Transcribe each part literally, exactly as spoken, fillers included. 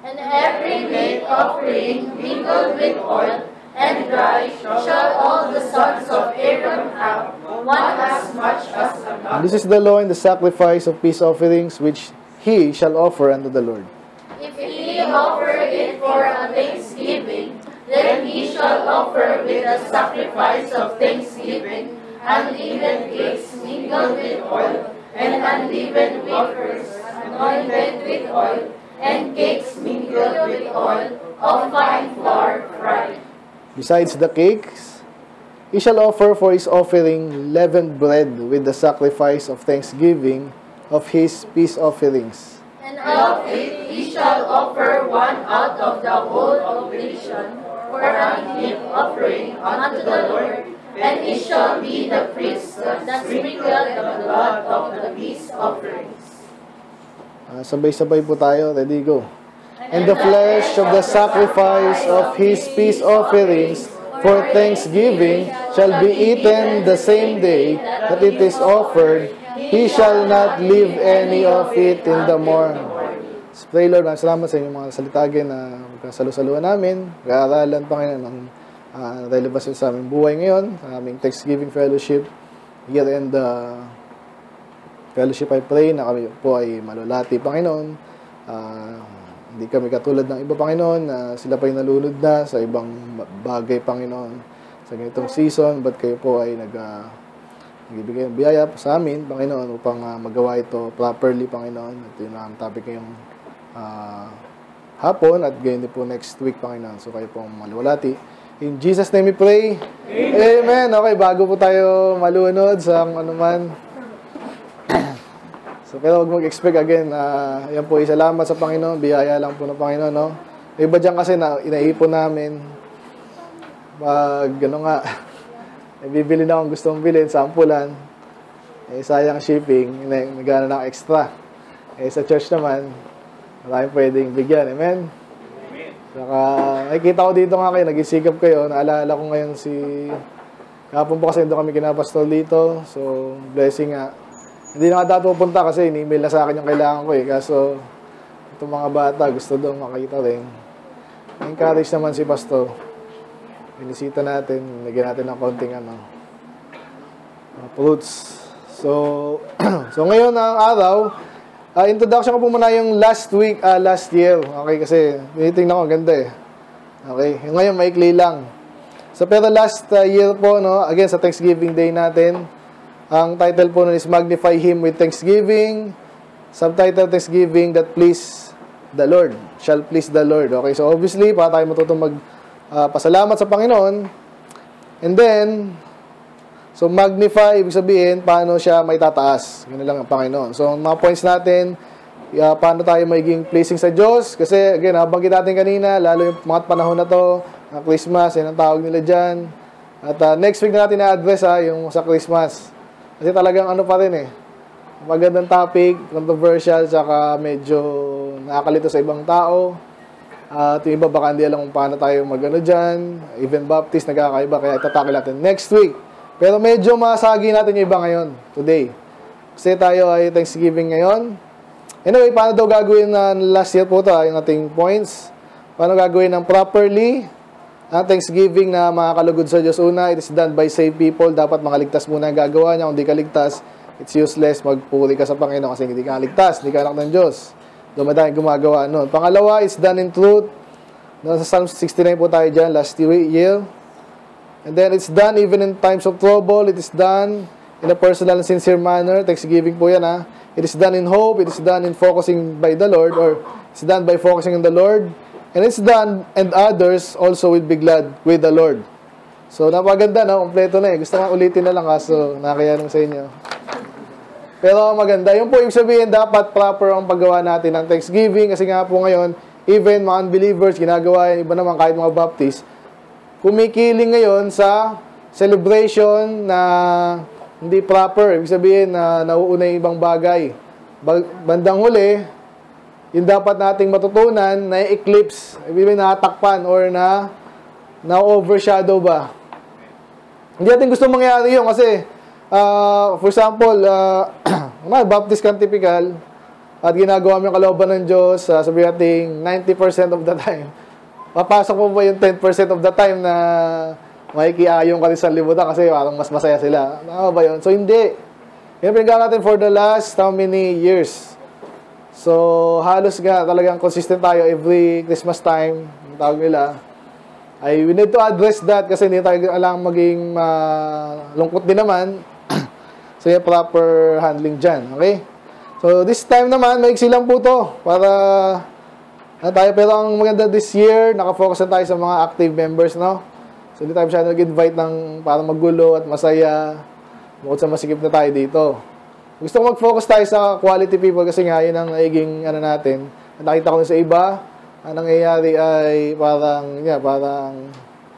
And every meat offering mingled with oil and dry shall all the sons of Aaron have, one as much as another. This is the law and the sacrifice of peace offerings which he shall offer unto the Lord. If he offer it for a thanksgiving, then he shall offer with the sacrifice of thanksgiving unleavened cakes mingled with oil, and unleavened wafers anointed with oil, and cakes mingled with oil of fine flour fried. Besides the cakes, he shall offer for his offering leavened bread with the sacrifice of thanksgiving of his peace offerings. And of it he shall offer one out of the whole oblation for a heap offering unto the Lord, and it shall be the priest that sprinkled the blood of the peace offerings. Uh, sabay-sabay po tayo. Ready, go. And the flesh of the sacrifice of his peace offerings for thanksgiving shall be eaten the same day that it is offered. He shall not leave any of it in the morning. So, pray, Lord, salamat sa inyong mga salitagin na magkasalu-saluhan namin. Kaaralan, Panginoon, ng uh, relevance sa aming buhay ngayon, sa aming Thanksgiving Fellowship, year-end uh, fellowship. I pray na kami po ay malulati, Panginoon. Uh, Hindi kami katulad ng iba, Panginoon, na uh, sila pa yung nalunod na sa ibang bagay, Panginoon, sa ganitong season. But kayo po ay nag, uh, nagbibigay ng biyaya sa amin, Panginoon, upang uh, magawa ito properly, Panginoon. At yun ang topic ngayong uh, hapon at ganyan din po next week, Panginoon. So kayo po maluwalhati. In Jesus' name we pray. Amen. Amen. Okay, bago po tayo malunod sa ano man. So, pero huwag mag-expect again, uh, yan po, isalamat sa Panginoon, biyaya lang po ng Panginoon, no? Iba dyan kasi na inaipon namin, pag, ano nga, bibili na akong gustong bilhin, sampulan, eh, sayang shipping, nagana ng extra. Eh, sa church naman, maraming pwedeng bigyan, amen? Amen. Saka, nakikita ko dito nga kayo, nag-isikap kayo, naalala ko ngayon si, kahapon po kasi doon kami kinapastol dito, so, blessing nga. Hindi na nga dapat pupunta kasi in-email na sa akin yung kailangan ko eh. Kaso, itong mga bata, gusto daw makita rin. Encourage naman si Pastor. Binisita natin, lagyan natin ng konting ano, uh, fruits. So, so ngayon ang araw, uh, introduction ko po muna yung last week, uh, last year. Okay, kasi tinitingnan ko, ganda eh. Okay, ngayon maikli lang. So, pero last uh, year po, no, again, sa Thanksgiving Day natin, ang title po nun is Magnify Him with Thanksgiving. Subtitle, Thanksgiving that please the Lord. Shall please the Lord. Okay, so obviously, para tayo matutong magpasalamat uh, sa Panginoon. And then, so magnify, ibig sabihin, paano siya may tataas. Ganun lang ang Panginoon. So, mga points natin, uh, paano tayo magiging pleasing sa Diyos. Kasi, again, nabanggit natin kanina, lalo yung mga panahon na to, uh, Christmas, yan ang tawag nila dyan. At uh, next week na natin na-address, ha, yung sa Christmas. Kasi talagang ano pa rin eh. Magandang topic, controversial, saka medyo nakakalito sa ibang tao. At uh, yung iba baka hindi alam kung paano tayo mag-ano dyan. Even Baptist, nagkakaiba, kaya itatake natin next week. Pero medyo masagi natin yung iba ngayon, today. Kasi tayo ay Thanksgiving ngayon. Anyway, paano daw gagawin na last year po ito, yung ating points. Paano gagawin ng properly ang Thanksgiving na makakalugod sa Diyos. Una, it is done by saved people. Dapat makaligtas muna ang gagawa niya. Kung di ka ligtas, it's useless. Magpuri ka sa Panginoon kasi hindi ka ligtas. Hindi ka anak ng Diyos. Dumadami gumagawa noon. Pangalawa, it's done in truth. Nasa Psalm sixty-nine po tayo dyan, last year. And then, it's done even in times of trouble. It is done in a personal and sincere manner. Thanksgiving po yan, ha. It is done in hope. It is done in focusing by the Lord. Or, it's done by focusing on the Lord. And it's done, and others also will be glad with the Lord. So, napaganda na, kompleto na eh. Gusto nga ulitin na lang kaso nakayanong sa inyo. Pero maganda. Yung po, ibig sabihin, dapat proper ang paggawa natin ng Thanksgiving. Kasi nga po ngayon, even mga unbelievers, ginagawa yan, iba naman kahit mga Baptist, kumikiling ngayon sa celebration na hindi proper. Ibig sabihin na nauuna yung ibang bagay. Bandang huli, yung dapat nating matutunan na eclipse, ibig natakpan or na na-overshadow ba. Hindi natin gusto mangyari yun kasi, uh, for example, uh, Baptist kang typical, at ginagawa mo yung kalooban ng Diyos, uh, sabihin natin ninety percent of the time, papasok mo ba yung ten percent of the time na makikiayong ka rin sa libutan kasi parang mas masaya sila? Tama ba yun? So, hindi. Yan pinagawa natin for the last how many years? So, halos nga talagang consistent tayo every Christmas time, yung tawag nila. Ay, we need to address that kasi hindi tayo alang maging uh, lungkot din naman. So, yung proper handling dyan. Okay? So, this time naman, maiksi lang po to para na tayo. Pero ang maganda this year, nakafocus na tayo sa mga active members, no? So, hindi tayo siya nag-invite ng para magulo at masaya. Bukod sa masikip na tayo dito. Gusto ko mag-focus tayo sa quality people kasi nga, yun ang naging ano natin. Nakita ko sa iba, ang nangyayari ay parang, yeah, parang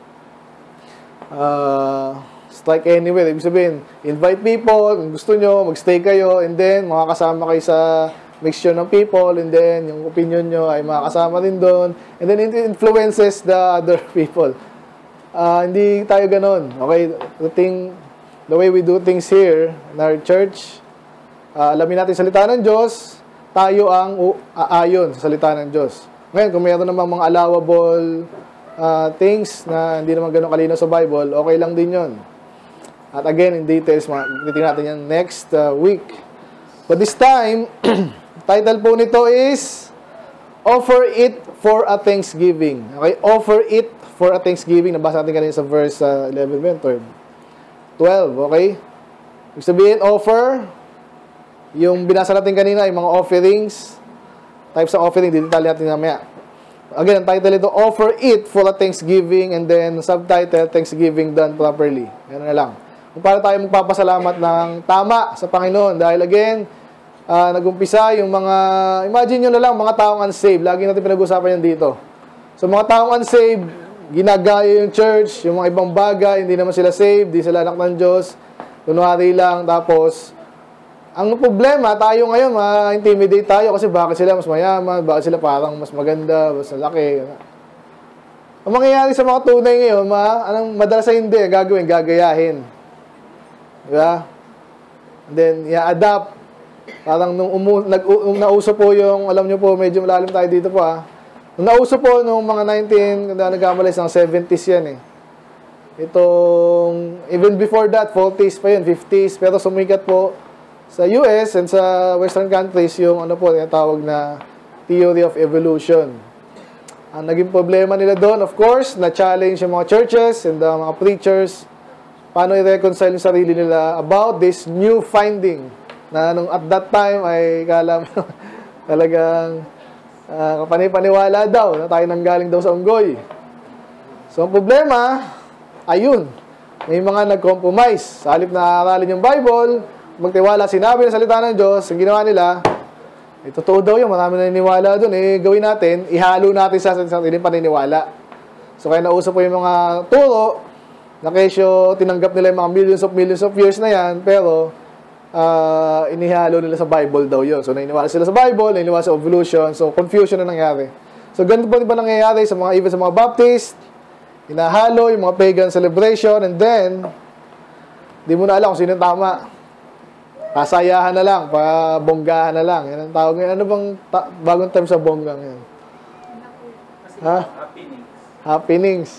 uh, strike anywhere. Ibig sabihin, invite people, kung gusto nyo, magstay kayo, and then, makakasama kayo sa mixture ng people, and then, yung opinion nyo ay makakasama din doon, and then, it influences the other people. Uh, hindi tayo ganon. Okay? The thing, the way we do things here in our church, uh, alamin natin salita ng Diyos, tayo ang aayon sa salita ng Diyos. Ngayon, kung mayroon namang mga allowable uh, things na hindi naman ganun kalinaw sa Bible, okay lang din yun. At again, in details, titingnan natin yan next uh, week. But this time, title po nito is Offer It for a Thanksgiving. Okay? Offer It for a Thanksgiving. Nabasa natin kanina sa verse uh, eleven, twelve. Okay? Ibig sabihin, offer. Yung binasa natin kanina, yung mga offerings. Types of offering, didetali natin namaya. Again, ang title ito, Offer It for a Thanksgiving, and then subtitle, Thanksgiving Done Properly. Yan na lang. Kung para tayo magpapasalamat ng tama sa Panginoon. Dahil again, uh, nag-umpisa yung mga, imagine nyo na lang, mga taong unsaved. Lagi natin pinag-usapan yan dito. So, mga taong unsaved, ginagaya yung church, yung mga ibang bagay, hindi naman sila saved, hindi sila anak ng Diyos, kunwari lang, tapos, ang problema, tayo ngayon, ma-intimidate tayo kasi bakit sila mas mayaman, bakit sila parang mas maganda, mas malaki. Ang mangyayari sa mga tunay ngayon, ma, anong madalas sa hindi, gagawin, gagayahin. Diba? And then, i-adapt. Parang nung, umu, nag, nung nauso po yung, alam nyo po, medyo malalim tayo dito po ah. Nung nauso po, nung mga nineteen, kanda nagkamalis, ng seventies yan eh. Itong, even before that, forties pa yun, fifties, pero sumikat po sa U S and sa Western countries, yung ano po, yung tawag na theory of evolution. Ang naging problema nila doon, of course, na-challenge yung mga churches and the mga preachers, paano i-reconcile yung sarili nila about this new finding, na nung at that time ay kala mo talagang Uh, kapanipaniwala daw na tayo nanggaling daw sa unggoy. So, ang problema, ayun, may mga nag-compromise. Sa halip na aralin yung Bible, magtiwala, sinabi ng salita ng Diyos, ang ginawa nila, eh, totoo daw yun, marami na niniwala dun, eh, gawin natin, ihalo natin sa sariling paniniwala. So, kaya nauso po yung mga turo, na kesyo tinanggap nila yung mga millions of millions of years na yan, pero, Uh, inihalo nila sa Bible daw yun. So, naniniwala sila sa Bible, naniniwala sa evolution. So, confusion na nangyari. So, ganito po din ba nangyayari sa mga, even sa mga Baptist, inahalo yung mga pagan celebration, and then, di mo na alam kung sino yung tama. Kasayahan na lang, pabonggahan na lang. Yan ang tawag ngayon. Ano bang ta- bagong term sa bonggang yan? Ha? Happenings. Happenings.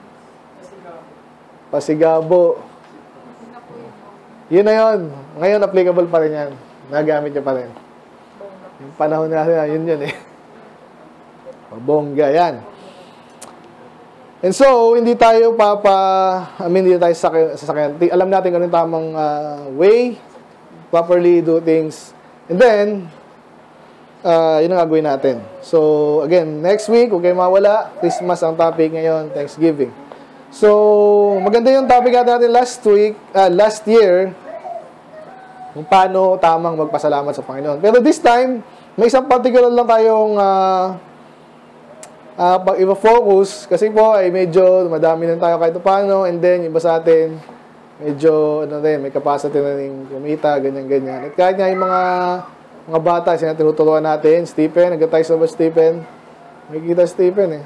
Pasigabo. Yun na yun. Ngayon, applicable pa rin yan. Nagamit niya pa rin. Yung panahon na yun yun eh. Bongga yan. And so, hindi tayo papa, I mean, hindi tayo sasakyan. Alam natin kung anong tamang uh, way, properly do things. And then, uh, yun ang gagawin natin. So, again, next week, huwag kayo mawala. Christmas ang topic ngayon, Thanksgiving. So, maganda yung topic natin last week, uh, last year, kung paano tamang magpasalamat sa Panginoon. Pero this time, may isang particular lang tayong uh, uh, pag-iba-focus, kasi po ay medyo madami na tayo kahit paano, and then iba sa atin, medyo, ano rin, may capacity na rin kumita, ganyan-ganyan. At kahit nga yung mga, mga bata, sila tinuturuan natin, Stephen, nag-tayo sa ba Stephen? May kita Stephen eh.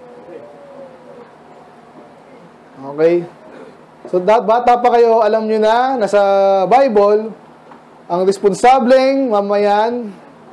Okay? So, that, bata pa kayo, alam nyo na, nasa Bible, ang responsableng mamayan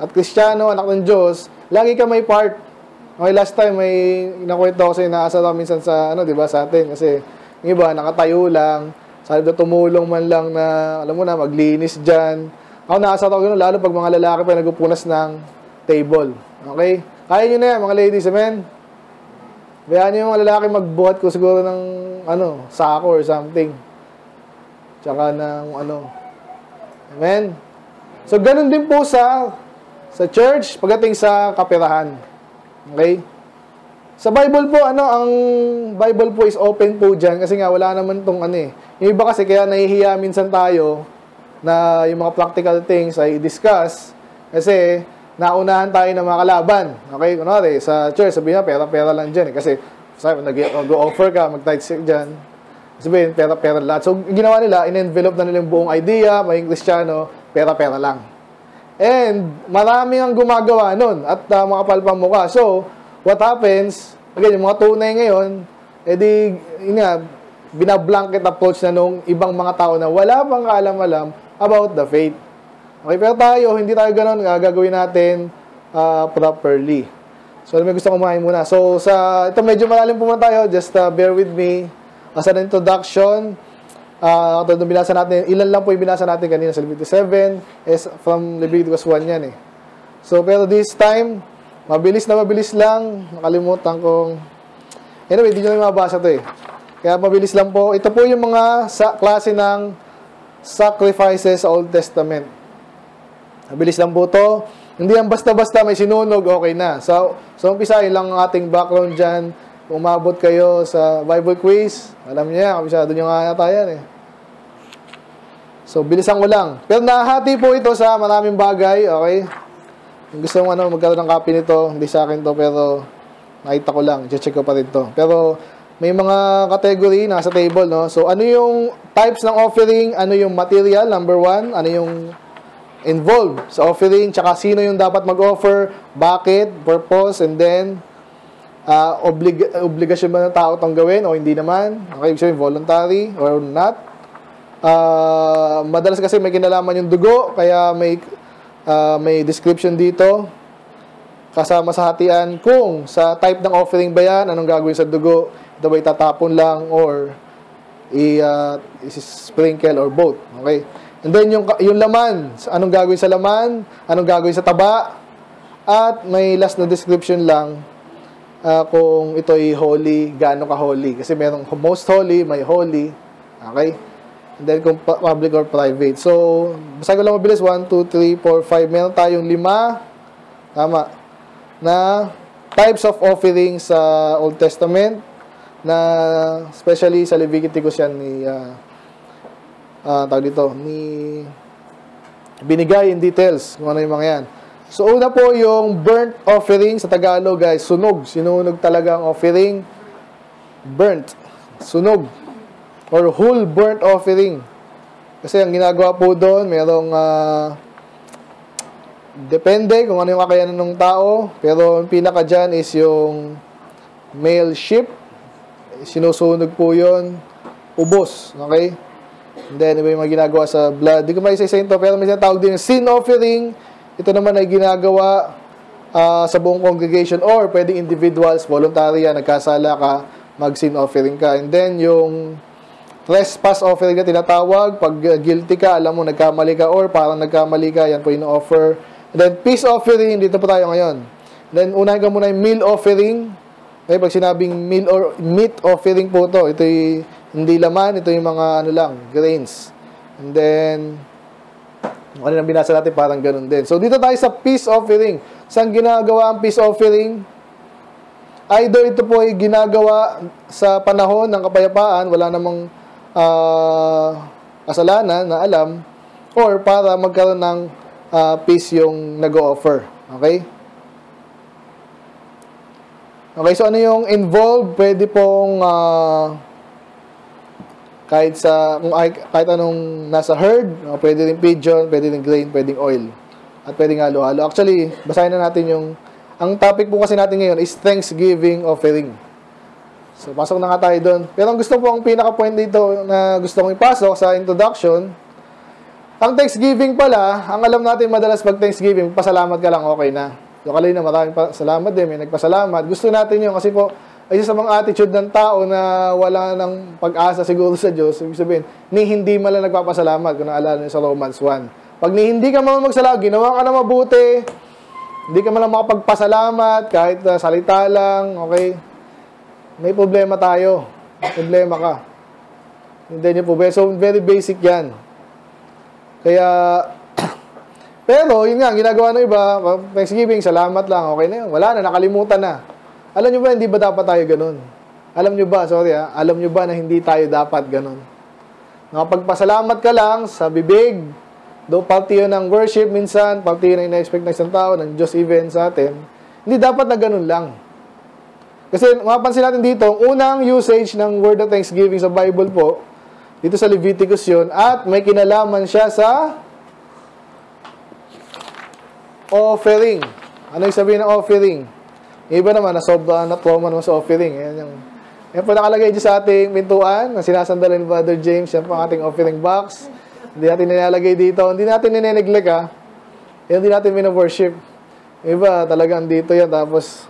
at Kristiyano, anak ng Diyos, lagi ka may part. Okay, last time may nakwento ko sa inaasar ako minsan sa, ano, di ba, sa atin. Kasi, yung iba, nakatayo lang, sabi na tumulong man lang na, alam mo na, maglinis dyan. Ako naasar ako gano'n, lalo pag mga lalaki pa nagpupunas ng table. Okay? Kaya nyo na yan, mga ladies, amen? Bayaan nyo yung mga lalaki magbuhat ko siguro ng, ano, sako or something. Tsaka ng, ano, amen? So, ganun din po sa, sa church, pagdating sa kaperahan. Okay? Sa Bible po, ano, ang Bible po is open po dyan kasi nga wala naman tong ano eh. Yung iba kasi kaya nahihiya minsan tayo na yung mga practical things ay discuss kasi naunahan tayo ng mga kalaban. Okay? Kunwari, sa church, sabihin na, pera-pera lang dyan eh. Kasi, sabi, nag-offer ka, mag-tithe siya dyan. Sabihin, pera-pera lahat. So, ginawa nila, in-envelope na nila yung buong idea, maging Kristiyano, pera-pera lang. And, marami ang gumagawa nun at uh, makapal pang mukha. So, what happens, again, yung mga tunay ngayon, edi, yun nga, binablanket approach na nung ibang mga tao na wala pang kaalam-alam about the faith. Okay, pero tayo, hindi tayo ganun, gagawin natin uh, properly. So, may gusto kong kumain muna. So, sa, ito medyo malalim po muna tayo, just uh, bear with me. As an introduction, Uh, ito binasa natin, ilan lang po yung binasa natin kanina sa Leviticus seven, is from Leviticus one yan eh. So, pero this time, mabilis na mabilis lang, nakalimutan kong, anyway, hindi nyo lang mabasa ito eh. Kaya mabilis lang po. Ito po yung mga sa, klase ng sacrifices sa Old Testament. Mabilis lang po ito. Hindi yan basta-basta may sinunog, okay na. So, so umpisa, ilang ating background dyan. Kung umabot kayo sa Bible quiz, alam niyo yan, kabisado nyo nga yata yan eh. So, bilisan ko lang. Pero nahati po ito sa maraming bagay, okay? Kung gusto mo ano, magkaroon ng copy nito, hindi sa akin to, pero nakita ko lang, i-check ko pa rin to. Pero, may mga category nasa table, no? So, ano yung types ng offering, ano yung material, number one, ano yung involved sa offering, tsaka sino yung dapat mag-offer, bakit, purpose, and then, uh, oblig obligasyon ba ng tao itong gawin o hindi naman? Okay, so voluntary or not? Uh, madalas kasi may kinalaman yung dugo, kaya may uh, may description dito kasama sa hatian kung sa type ng offering ba yan, anong gagawin sa dugo, ito ba itatapon lang or i, uh, i-sprinkle or both. Okay? And then yung, yung laman, anong gagawin sa laman, anong gagawin sa taba, at may last na description lang uh, kung ito ay holy, gaano ka holy, kasi merong most holy, may holy. Okay? And then kung public or private. So, basta ko lang mabilis. one, two, three, four, five. Meron tayong lima. Tama. Na types of offerings sa Old Testament. Na especially sa Leviticus yan ni uh, uh, tawag dito, ni binigay in details kung ano yung mga yan. So, una po yung burnt offering sa Tagalog, guys. Sunog. Sinunog talaga ang offering. Burnt. Sunog. Or whole burnt offering. Kasi ang ginagawa po doon, mayroong uh, depende kung ano yung kakayanan ng tao. Pero ang pinaka dyan is yung male sheep. Sinusunog po yun. Ubos. Okay? And then, iba yung mga ginagawa sa blood. Di ko may isa-isa ito, pero may sinatawag din yung sin offering. Ito naman ay ginagawa uh, sa buong congregation or pwedeng individuals, voluntary yan, nagkasala ka, mag-sin offering ka. And then, yung trespass offering na tinatawag, pag guilty ka, alam mo, nagkamali ka, or parang nagkamali ka, yan po yung offer. And then, peace offering, dito po tayo ngayon. And then, unahin ka muna yung meal offering. Okay, pag sinabing meal or meat offering po to, ito yung hindi laman, ito yung mga, ano lang, grains. And then, ano nang binasa natin, parang ganun din. So, dito tayo sa peace offering. Saan ginagawa ang peace offering? Either ito po ay ginagawa sa panahon ng kapayapaan, wala namang Uh, kasalanan na alam, or para magkaroon ng uh, peace yung nag-o-offer. Okay? Okay, so ano yung involved? Pwede pong uh, kahit sa kung kahit anong nasa herd, uh, pwede rin pigeon, pwede rin grain, pwedeng oil, at pwedeng halo-halo. Actually, basahin na natin yung ang topic po kasi natin ngayon is Thanksgiving offering. So, pasok na nga tayo doon. Pero ang gusto po, ang pinaka-point dito na gusto kong ipasok sa introduction, Ang Thanksgiving pala, ang alam natin madalas pag Thanksgiving, pasalamat ka lang, okay na. So, kanina maraming salamat din, may nagpasalamat. Gusto natin yun kasi po, ay isa sa mga attitude ng tao na wala ng pag-asa siguro sa Diyos, ibig sabihin, ni hindi man lang nagpapasalamat, kung naalala niyo sa Romans one. Pag ni hindi ka man magsalamat, ginawa ka na mabuti, hindi ka man lang makapagpasalamat, kahit uh, salita lang, okay? May problema tayo. May problema ka. Hindi niyo po. So, very basic yan. Kaya, pero, yun nga, ginagawa ng iba, Thanksgiving, salamat lang, okay na yun. Wala na, nakalimutan na. Alam nyo ba, hindi ba dapat tayo ganun? Alam nyo ba, sorry ha, alam nyo ba na hindi tayo dapat ganun? Nakapagpasalamat ka lang sa bibig, do parte yun ng worship minsan, parte yun na ina-expect ng isang tao, ng Diyos even sa atin, hindi dapat na ganun lang. Kasi, mapapansin natin dito, unang usage ng word of Thanksgiving sa Bible po, dito sa Leviticus yun, at may kinalaman siya sa offering. Ano yung sabihin ng offering? Iba naman, nasobra na trauma naman sa offering. Yan yung, yan po nakalagay dyan sa ating pintuan, na sinasandalan ni Brother James, yan po ang ating offering box. Hindi natin nilalagay dito. Hindi natin nineneglect ha. Yan, hindi natin mino-worship. Iba, talagang dito yan, tapos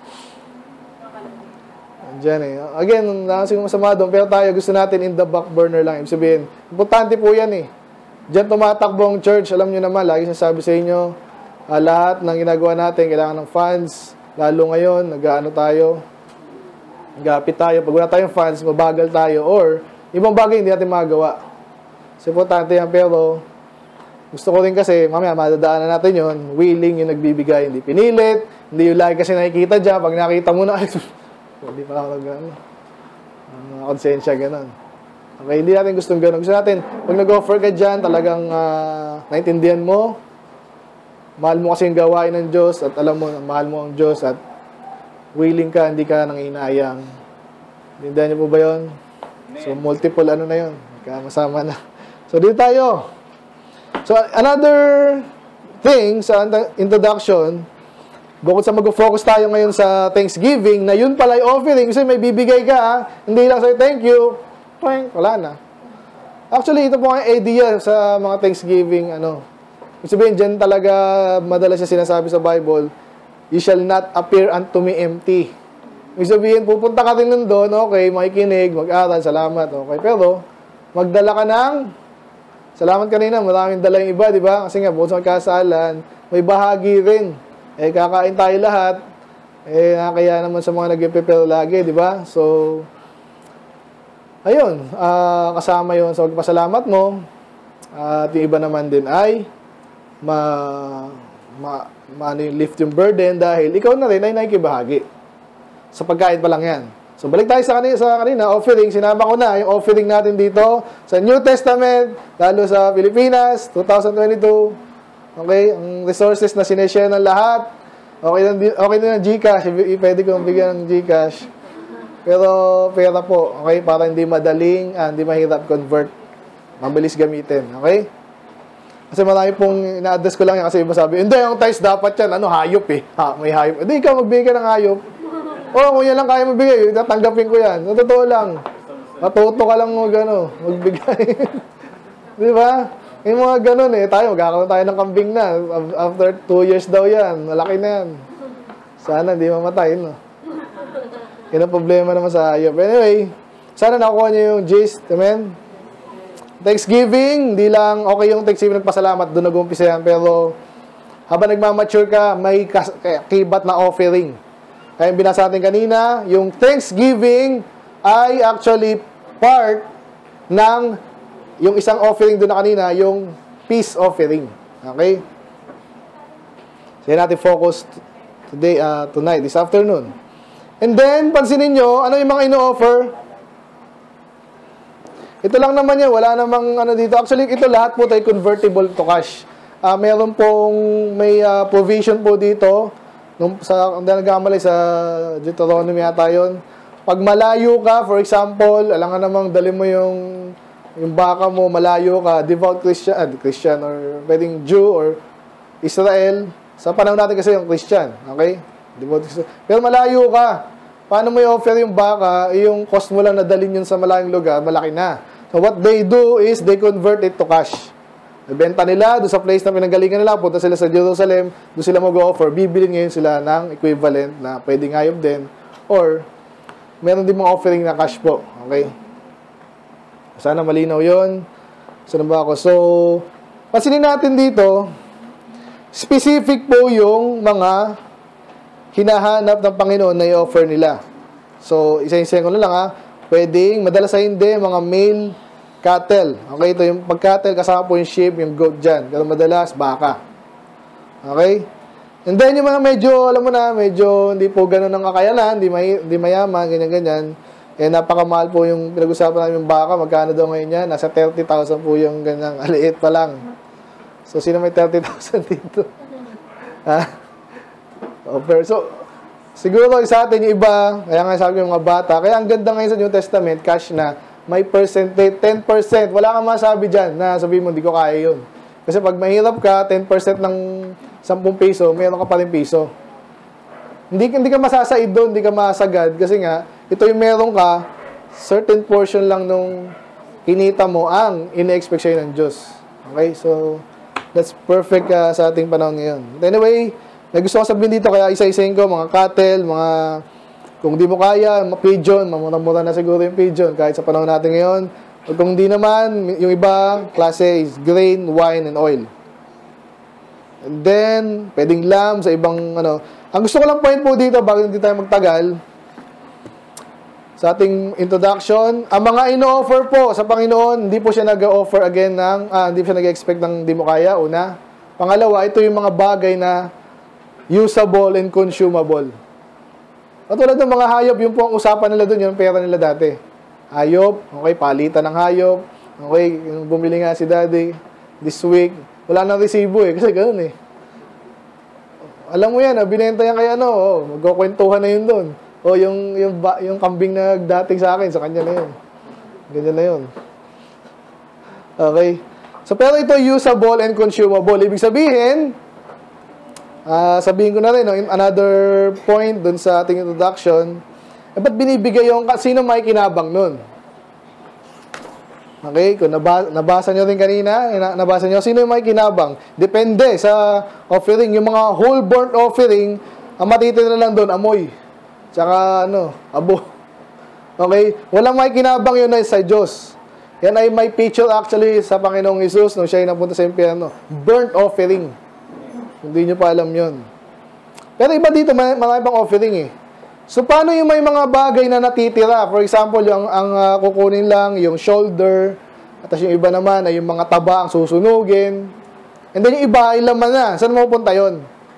Diyan eh. Again, nakasing masama doon, pero tayo gusto natin in the back burner lang. Ibig sabihin, importante po yan eh. Diyan tumatakbo ang church. Alam nyo naman, lagi sasabi sa inyo, uh, lahat ng ginagawa natin, kailangan ng funds. Lalo ngayon, nag-ano tayo, nag-apit tayo. Pag wala tayong funds, mabagal tayo. Or, ibang bagay hindi natin magawa. So, importante yan, pero gusto ko rin kasi, mamaya, madadaanan natin yon, willing yung nagbibigay, hindi pinilit, hindi yung lagi kasi nakikita dyan. Pag nakita mo na, hindi pala ako nag-ano. Uh, konsensya, gano'n. Okay, hindi natin gustong gano'n. Gusto natin, pag nag-offer ka dyan, talagang uh, naintindihan mo, mahal mo kasi yung gawain ng Diyos, at alam mo, mahal mo ang Diyos, at willing ka, hindi ka nang inayang. Naintindihan niyo po ba yun? So, multiple ano na yun. Masama na. So, dito tayo. So, another thing sa introduction, bukod sa mag-focus tayo ngayon sa Thanksgiving, na yun pala yung offering, kasi may bibigay ka, ha? Hindi lang sa'yo, thank you, twang, wala na. Actually, ito po ang idea sa mga Thanksgiving, ano, ibig sabihin, dyan talaga madalas siya sinasabi sa Bible, you shall not appear unto me empty. Ibig sabihin, pupunta ka rin nun doon, okay, makikinig, mag-aral, salamat, okay, pero, magdala ka ng, salamat kanina, maraming dala yung iba, di ba? Kasi nga, bukod sa magkasalan, may bahagi rin. Eh, kakain tayo lahat. Eh, nakakaya naman sa mga nag-prepare lagi, di ba? So, ayun, uh, kasama yun sa pagpasalamat mo. At uh, yung iba naman din ay ma, ma, ma ano yung lift yung burden dahil ikaw na rin ay nakikibahagi. Sa pagkain pa lang yan. So, balik tayo sa kanina, sa kanina, offering. Sinama ko na yung offering natin dito sa New Testament, lalo sa Pilipinas, twenty twenty-two. Okay, ang resources na sineshare ng lahat. Okay na, okay na ng GCash. Pwede kong bigyan ng GCash. Pero pera po, okay, para hindi madaling, ah, hindi mahirap convert. Mabilis gamitin, okay? Kasi marami pong ina-address ko lang yan kasi iba sabi, hindi, yung tithes dapat yan, ano, hayop eh. Ha, may hayop. Hindi, ikaw magbigay ng hayop. Oo, kung yan lang kaya magbigay, tatanggapin ko yan. Sa totoo lang. Matuto ka lang mag, ano, magbigay. Di ba? Yung mga ganun eh, tayo, magkakaroon tayo ng kambing na. After two years daw yan, malaki na yan. Sana hindi mamatay, no? Yan ang problema naman sa hayop. Anyway, sana nakuha niyo yung gist, amen? Thanksgiving, hindi lang okay yung Thanksgiving nagpasalamat, doon nag-umpisa yan, pero habang nagmamature ka, may kibat na offering. Kaya yung binasa natin kanina, yung Thanksgiving ay actually part ng yung isang offering doon na kanina, yung peace offering. Okay? So, yan natin focus today, uh, tonight, this afternoon. And then, pansinin nyo, ano yung mga ino-offer? Ito lang naman yan, wala namang ano dito. Actually, ito lahat po tayo convertible to cash. Uh, meron pong, may uh, provision po dito, nung, sa, ang nagamalay sa Deuteronomy yata yun. Pag malayo ka, for example, alam nga namang dali mo yung yung baka mo, malayo ka, devout Christian, ah, Christian, or pwedeng Jew, or Israel. Sa panahon natin kasi yung Christian, okay? Devout Christian. Pero malayo ka. Paano mo i-offer yung baka, yung cost mo lang na dalhin yun sa malayong lugar, malaki na. So what they do is, they convert it to cash. Ibenta nila, doon sa place na pinanggalingan nila, punta sila sa Jerusalem, doon sila mag-offer, bibili ngayon sila ng equivalent na pwedeng hayop din, or meron din mga offering na cash po. Okay? Sana malinaw yun. Saan ba ako? So, pansinin natin dito, specific po yung mga hinahanap ng Panginoon na i-offer nila. So, isa-isa ko na lang ha. Pwedeng, madalas ay hindi, mga male cattle. Okay, ito yung pag-cattle, kasama po yung sheep, yung goat dyan. Pero madalas, baka. Okay? And then, yung mga medyo, alam mo na, medyo hindi po ganun ang kakayanan, hindi, may, hindi mayaman, ganyan-ganyan. Eh, napakamahal po yung pinag-usapan namin yung baka. Magkano daw ngayon yan? Nasa thirty thousand po yung ganyang aliit pa lang. So, sino may thirty thousand dito? Ha? Offer. So, siguro sa atin yung iba, kaya nga sabi yung mga bata, kaya ang ganda ngayon sa New Testament, cash na, may percentage, ten percent. Wala kang masabi dyan na sabihin mo, hindi ko kaya yun. Kasi pag mahirap ka, ten percent ng ten piso, mayroon ka pa rin piso. Hindi, hindi ka masasaid doon, hindi ka masagad. Kasi nga, ito yung meron ka, certain portion lang nung kinita mo ang ine-expect sa'yo ng Diyos. Okay? So, that's perfect uh, sa ating panahon ngayon. But anyway, gusto ko sabihin dito, kaya isa-isahin ko, mga cattle, mga, kung di mo kaya, mga pigeon, mamura-mura na siguro yung pigeon, kahit sa panahon natin ngayon. O kung di naman, yung iba, klase is grain, wine, and oil. And then, pwedeng lamb sa ibang, ano. Ang gusto ko lang point po dito, bago hindi tayo magtagal, sa ating introduction, ang mga ino-offer po sa Panginoon, hindi po siya nag-offer again ng, ah, hindi siya nag-expect ng di mo kaya, una. Pangalawa, ito yung mga bagay na usable and consumable. Katulad ng mga hayop, yung po ang usapan nila doon, yung pera nila dati. Hayop, okay, palitan ng hayop, okay, yung bumili nga si daddy this week, wala nang resibo eh, kasi ganoon eh. Alam mo yan, ah, binenta yan kay ano, oh, magkukwentuhan na yun doon. O yung, yung, yung kambing na dating sa akin, sa kanya na yun. Ganyan na yun. Okay. So, pero ito usable and consumable. Ibig sabihin, uh, sabihin ko na rin, no, in another point dun sa ating introduction, eh, ba't binibigay yung, sino may kinabang nun? Okay, kung nabasa, nabasa nyo rin kanina, nabasa nyo, sino yung may kinabang? Depende sa offering. Yung mga whole burnt offering, ang matitira lang doon, amoy. Tsaka, ano, abo. Okay? Walang may kinabang yun ay sa Diyos. Yan ay may picture actually sa Panginoong Hesus nung siya ay napunta sa impyerno. Burnt offering. Hindi nyo pa alam yun. Pero iba dito, marami pang offering eh. So, paano yung may mga bagay na natitira? For example, yung, ang uh, kukunin lang, yung shoulder, at yung iba naman ay yung mga taba ang susunugin. And then yung iba ay laman na. Saan mapupunta yun?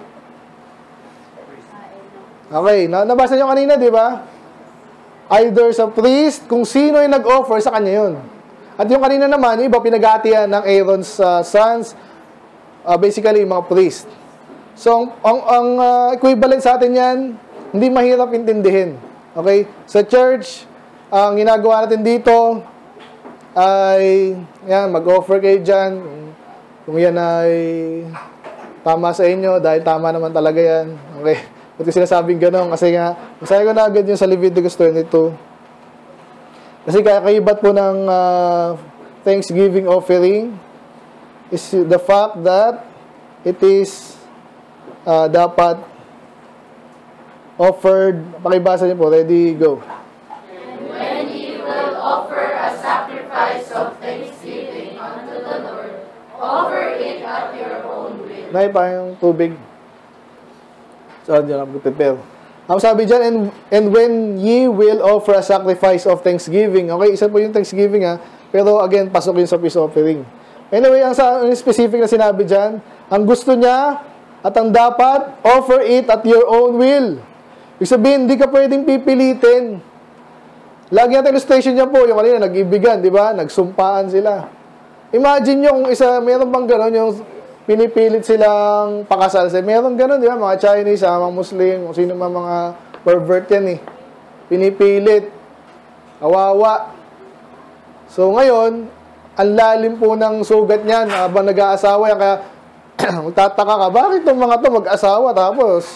Okay, nabasa nyo kanina, di ba? Either sa priest, kung sino yung nag-offer, sa kanya yun. At yung kanina naman, yung iba pinagatian ng Aaron's uh, sons, uh, basically, yung mga priest. So, ang, ang, ang uh, equivalent sa atin yan, hindi mahirap intindihin. Okay? Sa church, ang ginagawa natin dito, ay, yan, mag-offer kayo dyan. Kung yan ay tama sa inyo, dahil tama naman talaga yan. Okay? Ba't yung sinasabing gano'n? Kasi nga, masaya ko na agad yung sa Leviticus twenty-two. Kasi kakaibat po ng uh, Thanksgiving offering is the fact that it is uh, dapat offered. Pakibasa niyo po. Ready, go. And when ye will offer a sacrifice of thanksgiving unto the Lord, offer it at your own will. Nay, pa yung tubig. So, dyan ang prepare. Ang sabi dyan, and, and when ye will offer a sacrifice of thanksgiving. Okay, isa po yung thanksgiving ha. Pero again, pasok yun sa peace offering. Anyway, ang, sa, ang specific na sinabi dyan, ang gusto niya at ang dapat, offer it at your own will. Ibig sabihin, hindi ka pwedeng pipilitin. Lagi ang illustration niya po, yung kanina, nag-ibigan, di ba? Nagsumpaan sila. Imagine nyo kung isa, meron bang gano'n yung pinipilit silang pakasal. Meron gano'n, di ba? Mga Chinese, mga Muslim, kung sino man mga pervert yan eh. Pinipilit. Kawawa. So ngayon, ang lalim po ng sugat niyan habang nag-aasawa yan. Kaya, magtataka ka, bakit itong mga to mag-asawa tapos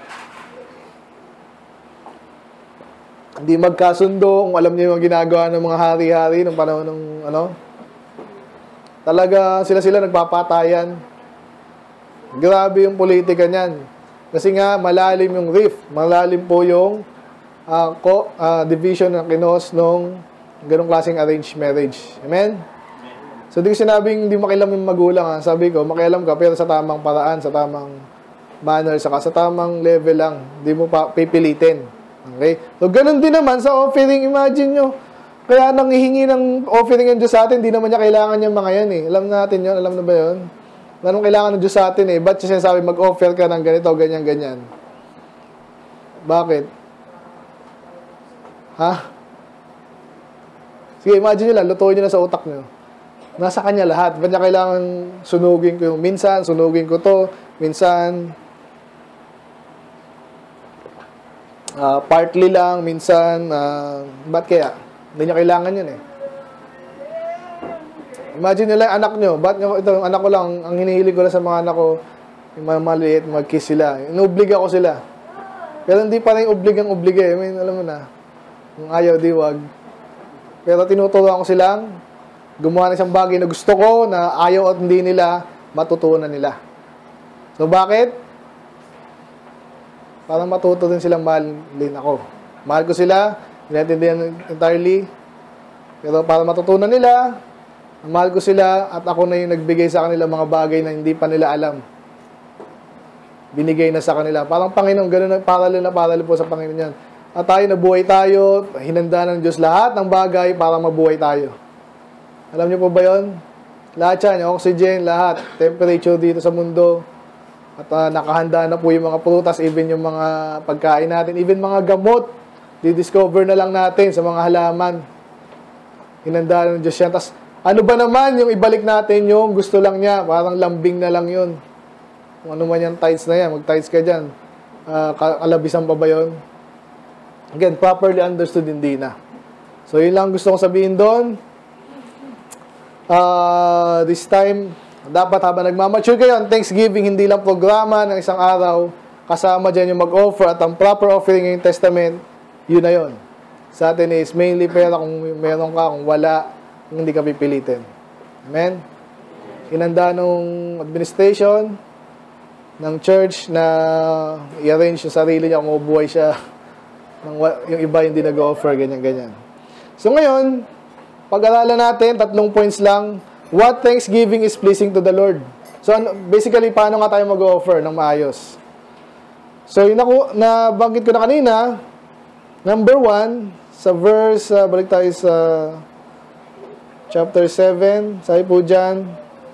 hindi magkasundo kung alam niyo yung ginagawa ng mga hari-hari ng panahon ng ano? Talaga sila-sila nagpapatayan. Grabe yung politika niyan. Kasi nga, malalim yung rift. Malalim po yung uh, ko, uh, division ng kinos nung ganong klaseng arranged marriage. Amen? So, di ko sinabing hindi makialam yung magulang. Ha? Sabi ko, makialam ka, pero sa tamang paraan, sa tamang manner, saka sa tamang level lang. Hindi mo pa pipilitin. Okay? So, ganun din naman sa offering. Imagine nyo, kaya nang hihingi ng offering ng Diyos sa atin, hindi naman niya kailangan yung mga yan eh. Alam natin yun, alam na ba yun? Anong kailangan ng Diyos sa atin eh? Ba't siya sinasabi mag-offer ka ng ganito, ganyan, ganyan? Bakit? Ha? Sige, imagine nyo lang, lutuin nyo na sa utak nyo. Nasa kanya lahat. Ba't niya kailangan sunugin ko yung minsan, sunugin ko to, minsan, uh, partly lang, minsan, uh, ba't kaya? Hindi niya kailangan yun eh. Imagine nyo lang anak nyo. Ba't nyo, ito, anak ko lang, ang hinihiling ko lang sa mga anak ko, yung mga maliit, mag-kiss sila. Inuobliga ko sila. Pero hindi pa rin obligang obliga eh. I mean, alam mo na, kung ayaw, di wag. Pero tinuturuan ko silang gumawa ng isang bagay na gusto ko, na ayaw at hindi nila, matutunan nila. So, bakit? Parang matuto din silang mahalin ako. Mahal ko sila, hindi entirely. Pero para matutunan nila, mahal ko sila at ako na yung nagbigay sa kanila mga bagay na hindi pa nila alam. Binigay na sa kanila. Parang Panginoon, gano'n na parallel na parallel po sa Panginoon yan. At tayo, nabuhay tayo, hinanda ng Diyos lahat ng bagay para mabuhay tayo. Alam niyo po ba yun? Lahat yan, yung oxygen, lahat, temperature dito sa mundo. At uh, nakahanda na po yung mga prutas, even yung mga pagkain natin, even mga gamot, di-discover na lang natin sa mga halaman. Hinanda ng Diyos yan. Tapos, ano ba naman yung ibalik natin yung gusto lang niya? Parang lambing na lang yun. Kung ano man yung tides na yan, mag-tides ka dyan. Uh, kalabisan pa ba yun? Again, properly understood hindi na. So, yun lang gusto kong sabihin doon. Uh, this time, dapat habang nagmamature kayo, ang Thanksgiving, hindi lang programa ng isang araw, kasama dyan yung mag-offer at ang proper offering ng Testament, yun na yun. Sa atin is mainly pera kung meron ka, kung wala, hindi ka pipilitin. Amen? Inanda nung administration ng church na i-arrange yung sarili niya kung mabuhay siya. Yung iba hindi nag-offer, ganyan-ganyan. So ngayon, pag-aralan natin, tatlong points lang. What Thanksgiving is pleasing to the Lord? So basically, paano nga tayo mag-offer ng maayos? So yun ako, nabanggit ko na kanina, number one, sa verse, uh, balik tayo sa chapter seven, sabi po dyan,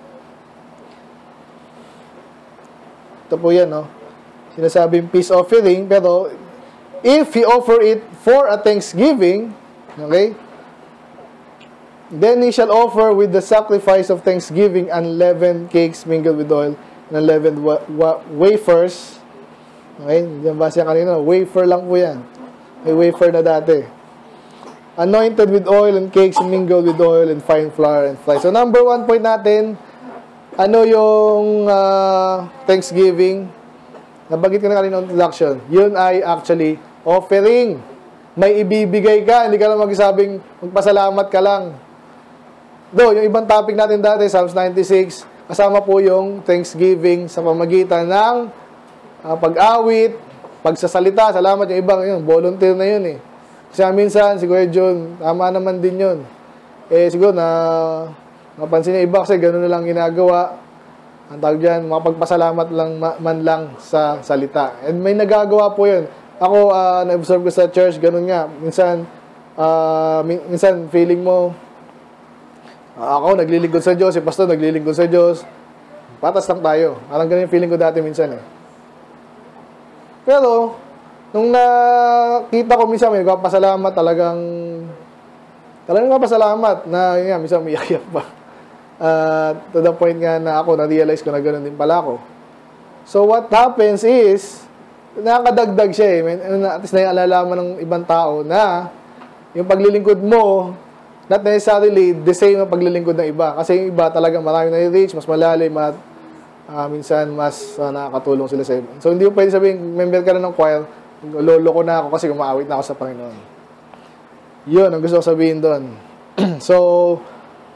ito po yan, no? Sinasabing peace offering, pero if he offer it for a thanksgiving, okay, then he shall offer with the sacrifice of thanksgiving unleavened cakes mingled with oil and unleavened wa wa wafers. Okay, diyan ba siya kanina? Wafer lang po yan. May wafer na dati. Anointed with oil and cakes mingled with oil and fine flour and flies. So number one point natin, ano yung uh, Thanksgiving? Nabanggit ko na kanina introduction. Yun ay actually offering. May ibibigay ka, hindi ka lang magsasabing magpasalamat ka lang. Do, yung ibang topic natin dati, Psalms ninety-six, kasama po yung Thanksgiving sa pamagitan ng uh, pag-awit, pagsasalita. Salamat yung ibang, yun, volunteer na yun eh. Kasi minsan, si Kuya John, tama naman din yun. Eh, siguro na napansin niya iba kasi gano'n na lang ginagawa. Ang tawag dyan, makapagpasalamat lang man lang sa salita. And may nagagawa po yun. Ako, uh, na-observe ko sa church, gano'n nga. Minsan, uh, minsan feeling mo, uh, ako naglilingkod sa Diyos, si pastor naglilingkod sa Diyos. Patas lang tayo. Parang gano'n yung feeling ko dati minsan eh. Pero, nung nakita ko minsan, may nagpapasalamat talagang, talagang nagpapasalamat na, yun nga, minsan umiyak pa. Uh, to the point nga na ako, na-realize ko na gano'n din pala ako. So, what happens is, nakakadagdag siya eh. At least naialalaman ng ibang tao na yung paglilingkod mo, not necessarily the same ang paglilingkod ng iba. Kasi yung iba talaga marami na-reach, mas malalim at uh, minsan mas uh, nakakatulong sila sa iba. So, hindi mo pwede sabihin, member ka na ng choir, lolo ko na ako kasi kumaawit na ako sa Panginoon. Yun, ang gusto ko sabihin doon. So,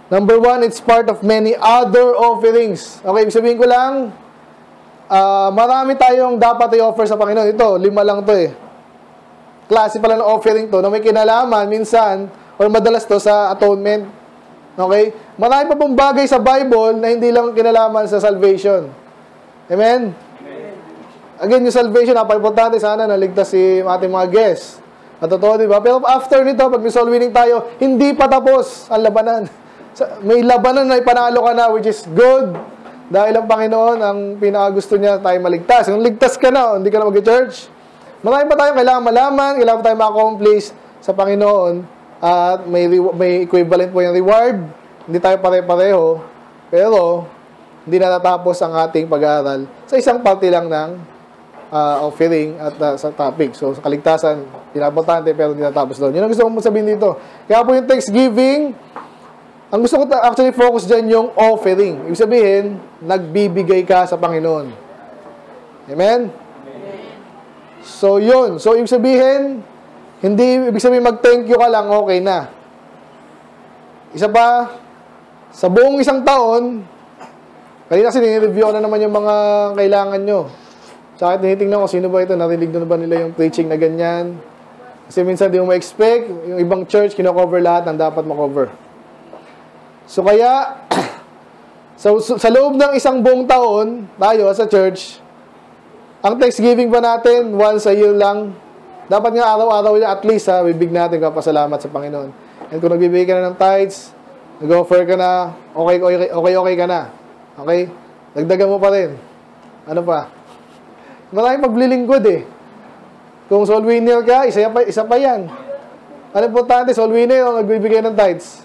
Number one, it's part of many other offerings. Okay, ibig sabihin ko lang, uh, marami tayong dapat i-offer sa Panginoon. Ito, lima lang to eh. Klase pala ng offering to na may kinalaman minsan or madalas to sa atonement. Okay? Marami pa pong bagay sa Bible na hindi lang kinalaman sa salvation. Amen? Again, yung salvation, napaka-importante sana naligtas si ating mga guests. At totoo, di ba? Pero after nito, pag may soul winning tayo, hindi pa tapos ang labanan. May labanan na ipanalo ka na, which is good. Dahil ang Panginoon, ang pinakagusto niya tayo maligtas. Kung ligtas ka na, hindi ka na mag-church, marami pa tayong kailangan malaman, kailangan pa tayong ma-accomplish sa Panginoon. At may, may equivalent po yung reward. Hindi tayo pare-pareho. Pero, hindi natatapos ang ating pag-aaral sa isang parte lang ng Uh, offering at uh, sa topic. So, sa kaligtasan, pinapotante pero hindi natapos doon. Yun ang gusto ko sabihin dito. Kaya po yung Thanksgiving, ang gusto ko actually focus dyan yung offering. Ibig sabihin, nagbibigay ka sa Panginoon. Amen? Amen. So, yun. So, ibig sabihin, hindi ibig sabihin mag-thank you ka lang, okay na. Isa pa, sa buong isang taon, kanina kasi nire-review ko na naman yung mga kailangan nyo. Tsaka tinitingnan ko, sino ba ito? Narinig na ba nila yung preaching na ganyan? Kasi minsan di mo ma-expect, yung ibang church, kino-cover lahat ng dapat ma-cover. So kaya, sa, sa loob ng isang buong taon, tayo sa church, ang Thanksgiving ba natin, once a year lang, dapat nga araw-araw at least, ha, bibig natin kapasalamat sa Panginoon. And kung nagbibigay ka na ng tithes, nag-offer ka na, okay, okay, okay, okay ka na. Okay? Dagdagan mo pa rin. Ano pa? Maraming paglilingkod eh. Kung soul winner ka, isa pa, isa pa yan. Ano importante, soul winner o nagbibigay ng tithes?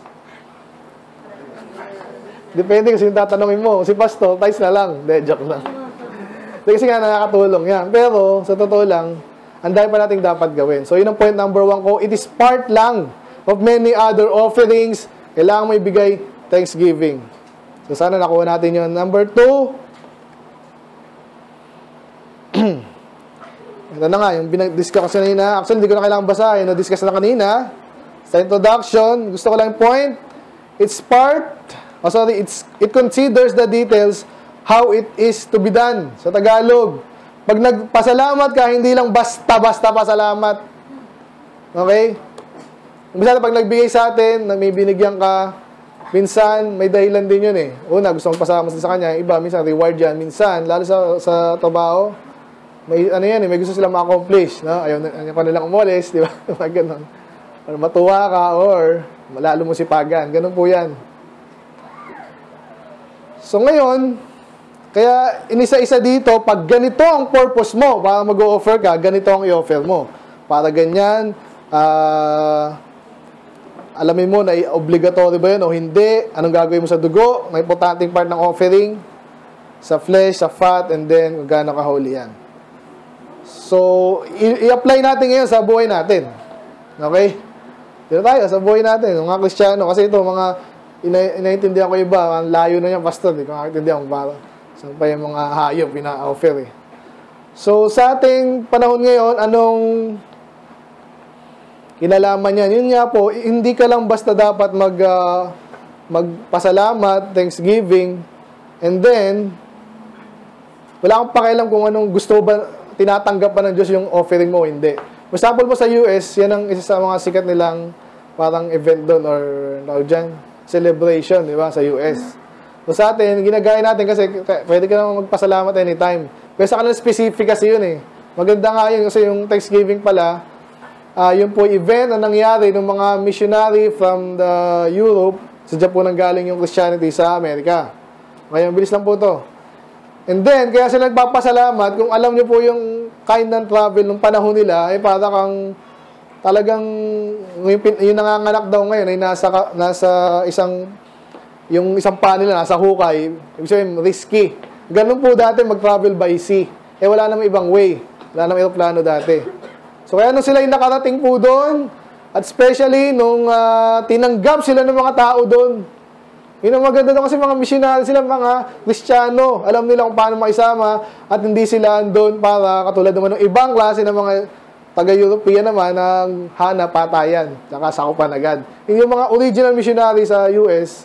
Depende kasi yung tatanungin mo. Si pastor, tithes na lang. De, joke lang. Kasi nga nakakatulong yan. Pero, sa totoo lang, ang dami pa nating dapat gawin. So, yun ang point number one ko. It is part lang of many other offerings. Kailangan mo ibigay thanksgiving. So, sana nakuha natin yun. Number two, ito na nga, yung binag-discuss kanina. Actually, hindi ko na kailangan basahin. Na-discuss na kanina. Sa introduction, gusto ko lang yung point. It's part, oh sorry, it's, it considers the details how it is to be done. Sa Tagalog, pag nagpasalamat ka, hindi lang basta-basta pasalamat. Okay? Minsan, pag nagbigay sa atin, na may binigyan ka, minsan, may dahilan din yun eh. Una, gusto mong pasalamat sa kanya. Iba, minsan, reward yan. Minsan, lalo sa, sa trabaho, may ano yan eh, may gusto silang ma-accomplish, no? Ayaw, ayaw pa nilang umalis, di ba? Ganun. Or matuwa ka, or malalo mo si pagan. Ganun po yan. So ngayon, kaya inisa-isa dito, pag ganito ang purpose mo, para mag-o-offer ka, ganito ang i-offer mo. Para ganyan, ah... Uh, alamin mo na obligatory ba yun o hindi, anong gagawin mo sa dugo, may importanteng part ng offering, sa flesh, sa fat, and then kung gaano ka-holy yan. So, i-apply natin ngayon sa buhay natin. Okay? Dito tayo, sa buhay natin, mga Kristiyano, kasi ito, mga ina- inaintindihan ko iba, ang layo na yan, pastor, di ko nakaintindihan kung para saan pa yung mga hayop, pina-offer eh. So, sa ating panahon ngayon, anong kinalaman yan? Yun nga po, hindi ka lang basta dapat mag, uh, magpasalamat, thanksgiving, and then, wala kang pakialam kung anong gusto ba, tinatanggap pa ng Diyos yung offering mo, hindi. For example po sa U S, yan ang isa sa mga sikat nilang parang event doon or no, dyan, celebration, di ba, sa U S. So sa atin, ginagaya natin kasi pwede ka naman magpasalamat anytime. Pero sa kanila specific kasi yun eh. Maganda nga yun kasi yung Thanksgiving pala, Uh, yung po event na nangyari ng mga missionary from the Europe, sa Japan nang galing yung Christianity sa Amerika. Kaya bilis lang po to. And then, kaya sila nagpapasalamat, kung alam nyo po yung kind ng travel ng panahon nila, ay eh, para kang talagang, yung, yung nanganganak daw ngayon, ay nasa, nasa isang, yung isang pa nila, nasa hukay, ibig sabihin, risky. Ganun po dati mag-travel by sea. Eh, wala namang ibang way. Wala namang aeroplano dati. So, kaya nung sila yung nakarating po doon, at especially nung uh, tinanggap sila ng mga tao doon. Yun ang maganda doon kasi mga missionary sila, mga Kristiyano. Alam nila kung paano makisama at hindi sila doon para katulad naman ng ibang klase ng mga taga-European naman ng hanap patayan, tsaka sakupan agad. Yung mga original missionary sa U S,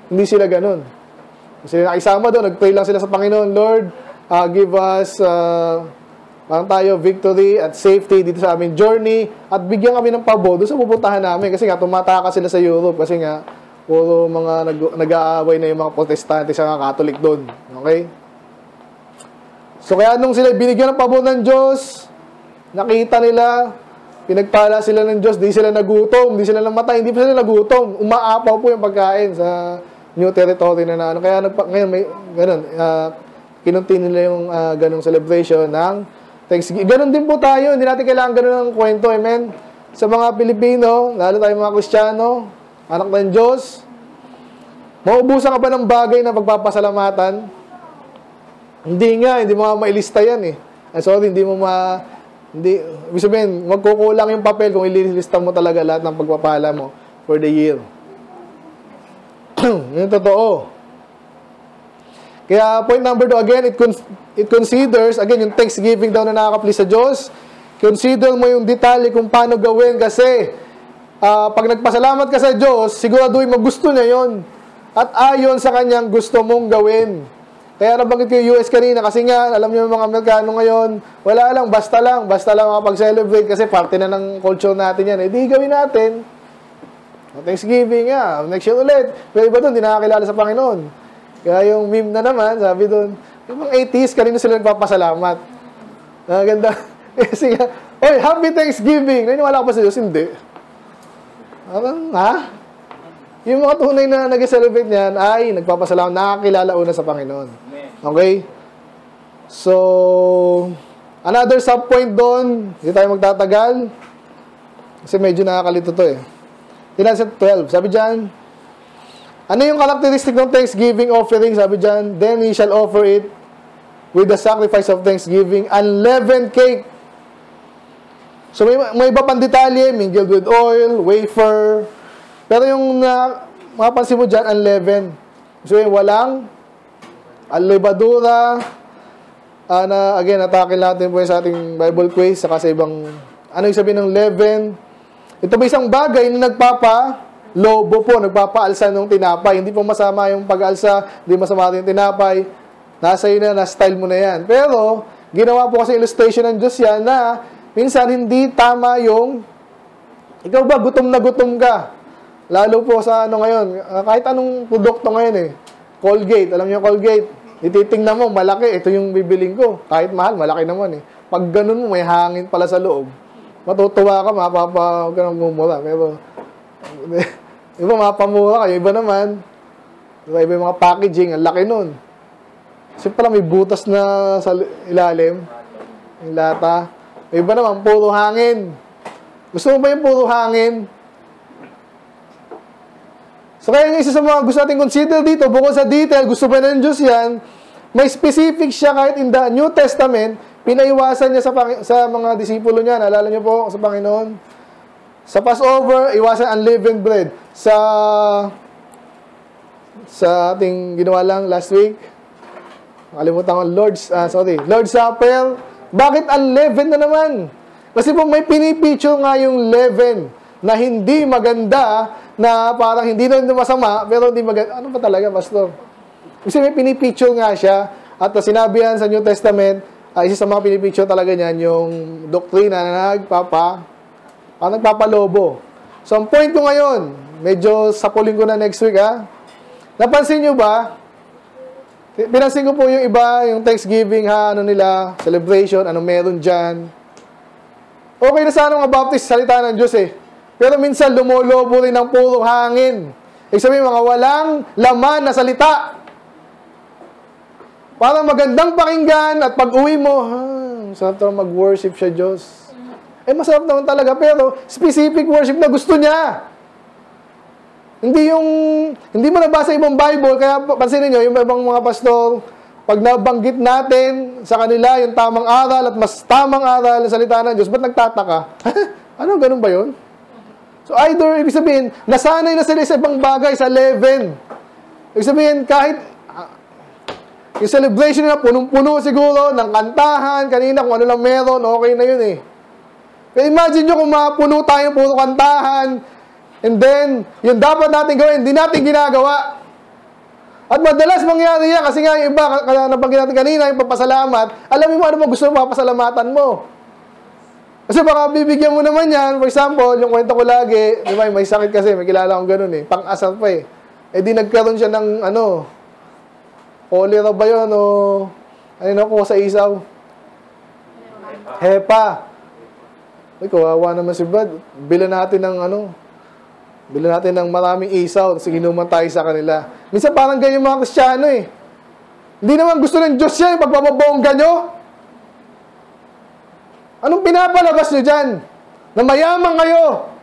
Hindi sila ganun. Kasi nakisama doon, nag-pray lang sila sa Panginoon, Lord, uh, give us, uh, parang tayo, victory at safety dito sa aming journey, at bigyan kami ng pabo doon sa pupuntahan namin. Kasi nga, tumataka sila sa Europe, kasi nga, puro mga nag-aaway na yung mga protestante sa mga Catholic doon. Okay? So, kaya nung sila binigyan ng pabo ng Diyos, nakita nila, pinagpala sila ng Diyos, di sila nagutom, di sila namatay, hindi pa sila nagutom. Umaapaw po yung pagkain sa new territory na naano. Kaya nagpa, ngayon may ganun, uh, kinunti nila yung uh, ganung celebration ng Thanksgiving. Ganun din po tayo, hindi natin kailangan ganun ang kwento, amen? Sa mga Pilipino, lalo tayo mga Kristiyano, anak ng Diyos, maubusan ka ba ng bagay na pagpapasalamatan? Hindi nga, hindi mo nga mailista yan eh. I'm sorry, hindi mo ma... Hindi, ibig sabihin, magkukulang yung papel kung ililista mo talaga lahat ng pagpapala mo for the year. Yung totoo. Kaya point number two, again, it, con it considers, again, yung thanksgiving daw na nakaka-please sa Diyos, consider mo yung detalye kung paano gawin kasi uh, pag nagpasalamat ka sa Diyos, siguraduhin mo gusto niya yon at ayon sa kanyang gusto mong gawin. Kaya nabanggit ko yung U S kanina kasi nga, alam niyo mga Amerikano ngayon, wala lang, basta lang, basta lang makapag-celebrate kasi parte na ng culture natin yan. Eh, di gawin natin. Thanksgiving nga, next year ulit. Pero iba doon, di nakakilala sa Panginoon. Kaya yung meme na naman, sabi doon, yung mga atheist, kanina sila nagpapasalamat. Ah, ganda. Kasi nga, oy, happy Thanksgiving! Naniniwala ko pa sa Diyos? Hindi. Parang, ha? Yung mga tunay na nag-celebrate niyan ay nagpapasalamat, nakakilala una sa Panginoon. Okay? So, another sub-point doon, hindi tayo magtatagal. Kasi medyo nakakalito to eh. Tingnan sa twelve, sabi dyan, ano yung characteristic ng Thanksgiving offering? Sabi dyan, then he shall offer it with the sacrifice of Thanksgiving, unleavened cake. So, may, may iba pang detalye, mingled with oil, wafer. Pero yung uh, mapapansin mo dyan, unleavened. So, yung walang alibadura, uh, na, again, atake natin po sa ating Bible quiz, saka sa ibang, ano yung sabihin ng leaven? Ito ba isang bagay na nagpapa-lobo po, nagpapa-alsa ng tinapay. Hindi po masama yung pag-alsa, hindi masama yung tinapay. Nasa iyo na, na-style mo na yan. Pero, ginawa po kasi illustration ng Diyos yan na minsan hindi tama yung, ikaw ba, gutom na gutom ka? Lalo po sa ano ngayon, uh, kahit anong produkto ngayon eh. Colgate, alam niyo Colgate? Ititingnan mo, malaki, ito yung bibiling ko. Kahit mahal, malaki naman eh. Pag ganun mo, may hangin pala sa loob. Matutuwa ka, mapapa, huwag ka nang mumura. Pero, iba mapamura kayo, iba naman. Iba, iba yung mga packaging, ang laki nun. Kasi pala may butas na sa ilalim, yung lata. Iba naman, puro hangin. Gusto mo ba yung puro hangin? So, kaya yung isa sa mga gusto natin consider dito, bukod sa detail, gusto pa ng Diyos yan, may specific siya kahit in the New Testament, pinaiwasan niya sa, sa mga disipulo niya. Naalala niyo po sa Panginoon? Sa Passover, iwasan unleavened bread. Sa sa ating ginawa lang last week, nakalimutan ko, Lord's, uh, sorry, Lord's Supper, bakit unleavened na naman? Kasi po may pinipicture nga yung leaven na hindi maganda, na parang hindi na masama, pero hindi maganda. Ano ba talaga, Pastor? Kasi may pinipicture nga siya, at uh, sinabi yan sa New Testament, uh, isa sa mga pinipicture talaga niyan, yung doktrina na nagpapa, uh, nagpapalobo. So, ang point ko ngayon, medyo sapulin ko na next week, ha? Napansin nyo ba? Pinansin ko po yung iba, yung Thanksgiving, ha, ano nila, celebration, ano meron dyan. Okay na sana mga Baptist, salita ng Diyos eh. Pero minsan lumolobo rin ng puro hangin. Ibig sabihin, mga walang laman na salita. Parang magandang pakinggan at pag uwi mo, ha, sarap naman mag-worship siya Diyos. Eh, masarap naman talaga, pero specific worship na gusto niya. Hindi yung, hindi mo nabasa ibang Bible, kaya pansinin nyo, yung ibang mga pastor, pag nabanggit natin sa kanila yung tamang aral at mas tamang aral ng salita ng Diyos, ba't nagtataka? Ano, ganun ba yun? So either, ibig sabihin, nasanay na sila sa ibang bagay, sa leaven. Ibig sabihin, kahit uh, yung celebration nila, punong-puno siguro, ng kantahan, kanina kung ano lang meron, okay na yun eh. Pero imagine nyo kung mapuno tayong puro kantahan, and then, yung dapat natin gawin, hindi natin ginagawa. At madalas mangyari yan, kasi nga yung iba, kaya nabanggit natin kanina, yung papasalamat, alam mo ano mo gusto mo papasalamatan mo. Kasi baka bibigyan mo naman yan, for example, yung kwento ko lagi, di ba, may sakit kasi, may kilala akong ganun eh, pang-asar pa eh. Eh di nagkaroon siya ng, ano, cholera ba yun, o, ano na ko sa isaw? Hepa. Ay, kawawa naman si Brad. Bila natin ng, ano, bila natin ng maraming isaw, kasi ginuman tayo sa kanila. Minsan parang ganyan mga Kristiyano eh. Hindi naman gusto ng Diyos yan, pagpapabongga nyo. Anong pinapalabas nyo dyan? Na mayaman kayo.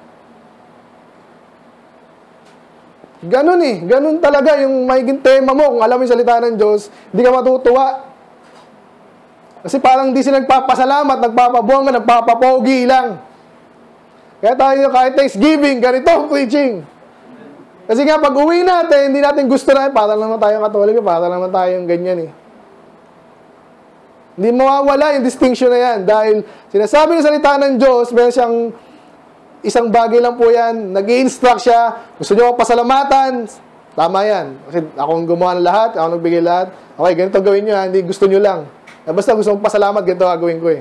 Ganun eh. Ganun talaga yung magiging tema mo. Kung alam mo yung salita ng Diyos, hindi ka matutuwa. Kasi parang di sila nagpapasalamat, nagpapabongga, nagpapapogi lang. Kaya tayo kahit Thanksgiving, ganito ang preaching. Kasi nga pag uwi natin, hindi natin gusto na, para naman tayong Katoliko, para naman tayong ganyan eh. Hindi mawawala yung distinction na yan. Dahil sinasabi ng salita ng Diyos, meron siyang isang bagay lang po yan, nag-i-instruct siya, gusto nyo pasalamatan, tama yan. Kasi akong gumawa ng lahat, ako nagbigay lahat. Okay, ganito gawin nyo ha, hindi gusto nyo lang. Basta gusto mong pasalamat, ganito gagawin ko eh.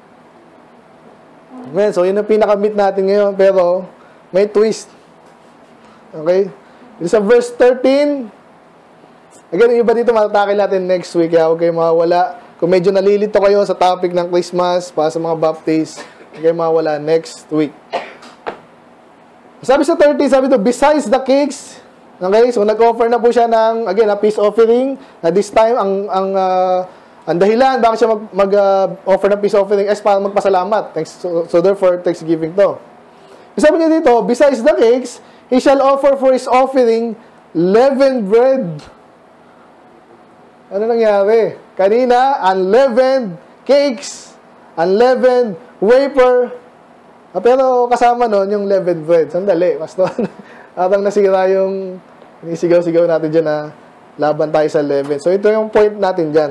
Amen. So, yun ang pinaka-meet natin ngayon. Pero, may twist. Okay? Dito sa verse thirteen, again, yung iba dito matatake natin next week. Kaya huwag kayong mawawala. Kung medyo nalilito kayo sa topic ng Christmas, para sa mga baptist, huwag kayong mawawala next week. Sabi sa thirteen, sabi ito, besides the cakes, okay? So, nag-offer na po siya ng, again, a peace offering. Na this time, ang, ang, uh, ang dahilan, bakit siya mag-offer mag, uh, ng peace offering is para magpasalamat. Thanks, so, so, therefore, thanksgiving to. Sabi niya dito, besides the cakes, he shall offer for his offering leavened bread. Ano nangyari? Kanina, unleavened cakes, unleavened wafer. Ah, pero kasama nun yung leavened bread. Sandali, pastor. Atang nasira yung nisigaw-sigaw natin dyan na laban tayo sa leaven. So, ito yung point natin dyan.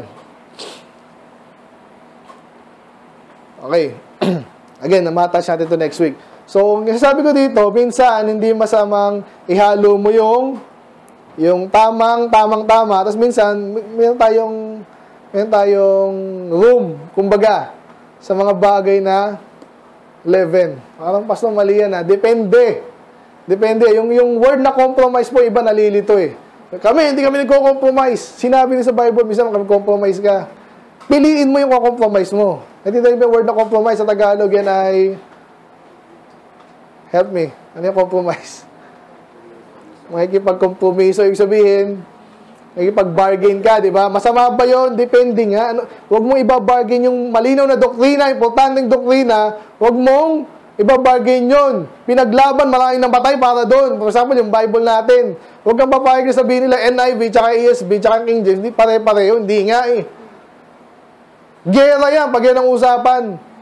Okay. Again, na-match natin ito next week. So, sabi ko dito, minsan, hindi masamang ihalo mo yung yung tamang, tamang, tama. Tapos minsan, meron tayong meron tayong room, kumbaga, sa mga bagay na leaven. Parang pastor mali yan ha. Depende. Depende. Yung, yung word na compromise po, iba nalilito eh. Kami, hindi kami nagko-compromise. Sinabi niya sa Bible, minsan kami compromise ka. Piliin mo yung compromise mo. Hindi tayo yung word na compromise sa Tagalog, yan ay help me. Ano yung compromise? Makikipag-compromise. So, ibig sabihin, makikipag-bargain ka, di ba? Masama ba yun? Depende nga. Ano, huwag mong iba-bargain yung malinaw na doktrina, importanteng doktrina, huwag mong iba-bargain yun. Pinaglaban, maraming nang patay para doon. For example, yung Bible natin. Huwag kang papayag na sabihin nila N I V, tsaka E S V, tsaka King James. Hindi pare-pareho. Hindi nga eh. Gera yan, pag yan ang usapan.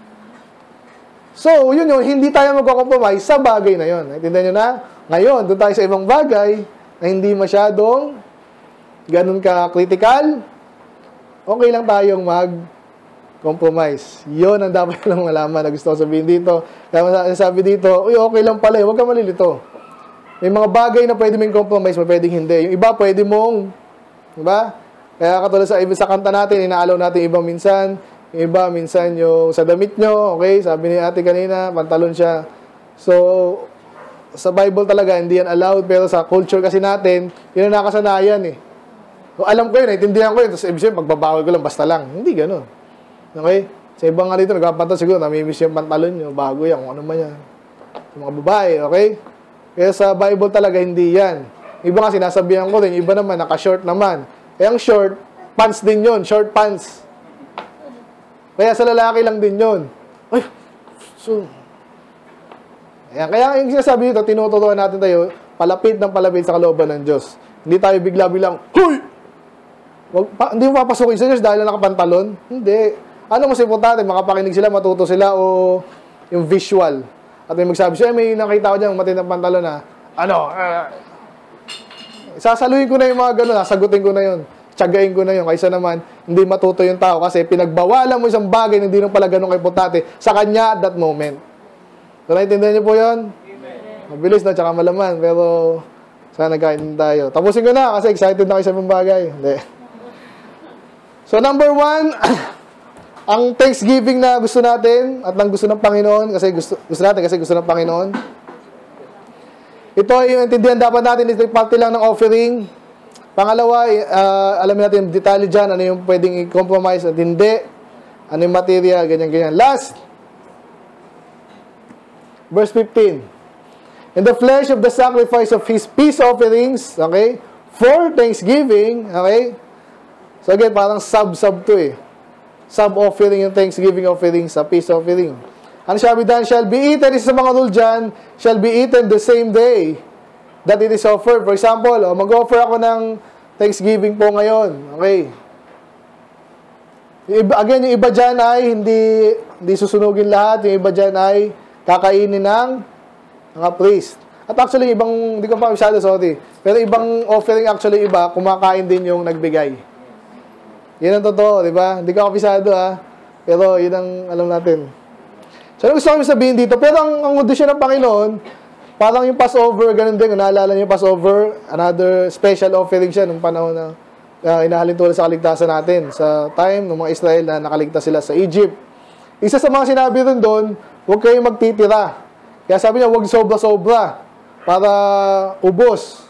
So, yun yun, hindi tayo magkakompromise sa bagay na yun. Naintindihan nyo na? Ngayon, doon tayo sa ibang bagay na hindi masyadong ganun ka-critical. Okay lang tayong mag-compromise. Yun ang dapat lang malaman na gusto ko sabihin dito. Kaya sabi dito, uy, okay lang pala, huwag ka malilito. May mga bagay na pwede mong compromise, may pwedeng hindi. Yung iba, pwede mong, diba? Kaya katulad sa, sa kanta natin, inaalaw natin ibang minsan, yung iba, minsan yung sa damit nyo, okay? Sabi ni ate kanina, pantalon siya. So, sa Bible talaga, hindi yan allowed, pero sa culture kasi natin, yun ang nakasanayan eh. So, alam ko yun, naiintindihan ko yun, tapos ibig sabihin, pagbabawal ko lang, basta lang. Hindi ganun. Okay? Sa ibang nga dito, nagpapantal siguro, namimiss yung pantalon nyo, bago yan, kung ano man yan. Sa mga babae, okay? Kaya sa Bible talaga, hindi yan. Iba nga, sinasabihan ko din, iba naman, naka-short naman. Eh, ang short, pants din yun, short pants. Kaya sa lalaki lang din yun. Ay, so, ayan, kaya yung sinasabi dito, tinuturuan natin tayo, palapit ng palapit sa kalooban ng Diyos. Hindi tayo bigla-biglang, huy! Wag, pa, hindi mo papasukin sa Diyos dahil nakapantalon? Hindi. Ano mas importante, makapakinig sila, matuto sila, o yung visual. At may magsabi siya, may nakita ko dyan, matindang pantalon na, ano, uh, sasaluhin ko na yung mga gano'n, sagutin ko na yun. Tiyagain ko na yun. Kaysa naman, hindi matuto yung tao kasi pinagbawalan mo isang bagay na hindi nung pala ganun kaimportante sa kanya at that moment. So, naiintindihan niyo po yun? Mabilis na, tsaka malaman. Pero, Sana nagkain din tayo. Tapusin ko na kasi excited na kayo sa ibang bagay. Hindi. So, number one, ang thanksgiving na gusto natin at ang gusto ng Panginoon, kasi gusto, gusto natin kasi gusto ng Panginoon. Ito ay yung intindihan dapat natin, ito yung parte lang ng offering. Pangalawa, uh, alamin natin yung detalye dyan, ano yung pwedeng i-compromise at hindi, ano yung material, ganyan-ganyan. Last, verse fifteen. In the flesh of the sacrifice of his peace offerings, okay, for thanksgiving, okay, so again, parang sub-sub to eh. Sub-offering yung thanksgiving offering sa peace offering. Ano shall be done? Shall be eaten, isa sa mga rule dyan, shall be eaten the same day that it is offered. For example, oh, mag-offer ako ng thanksgiving po ngayon. Okay. Yung iba, again, yung iba dyan ay hindi, hindi susunugin lahat. Yung iba dyan ay kakainin ng mga priest. At actually, ibang, hindi ko pa masyado, sorry. Pero ibang offering actually iba, kumakain din yung nagbigay. Yan ang totoo, di ba? Hindi ko kapisado, ha? Pero yun ang alam natin. So, ano gusto kami sabihin dito? Pero ang, ang audition ng Panginoon, parang yung Passover, ganun din. Kung naalala niyo yung Passover, another special offering siya nung panahon na uh, inahalin tulad sa kaligtasan natin. Sa time ng mga Israel na nakaligtas sila sa Egypt. Isa sa mga sinabi rin doon, huwag kayong magtitira. Kaya sabi niya, huwag sobra-sobra para ubos.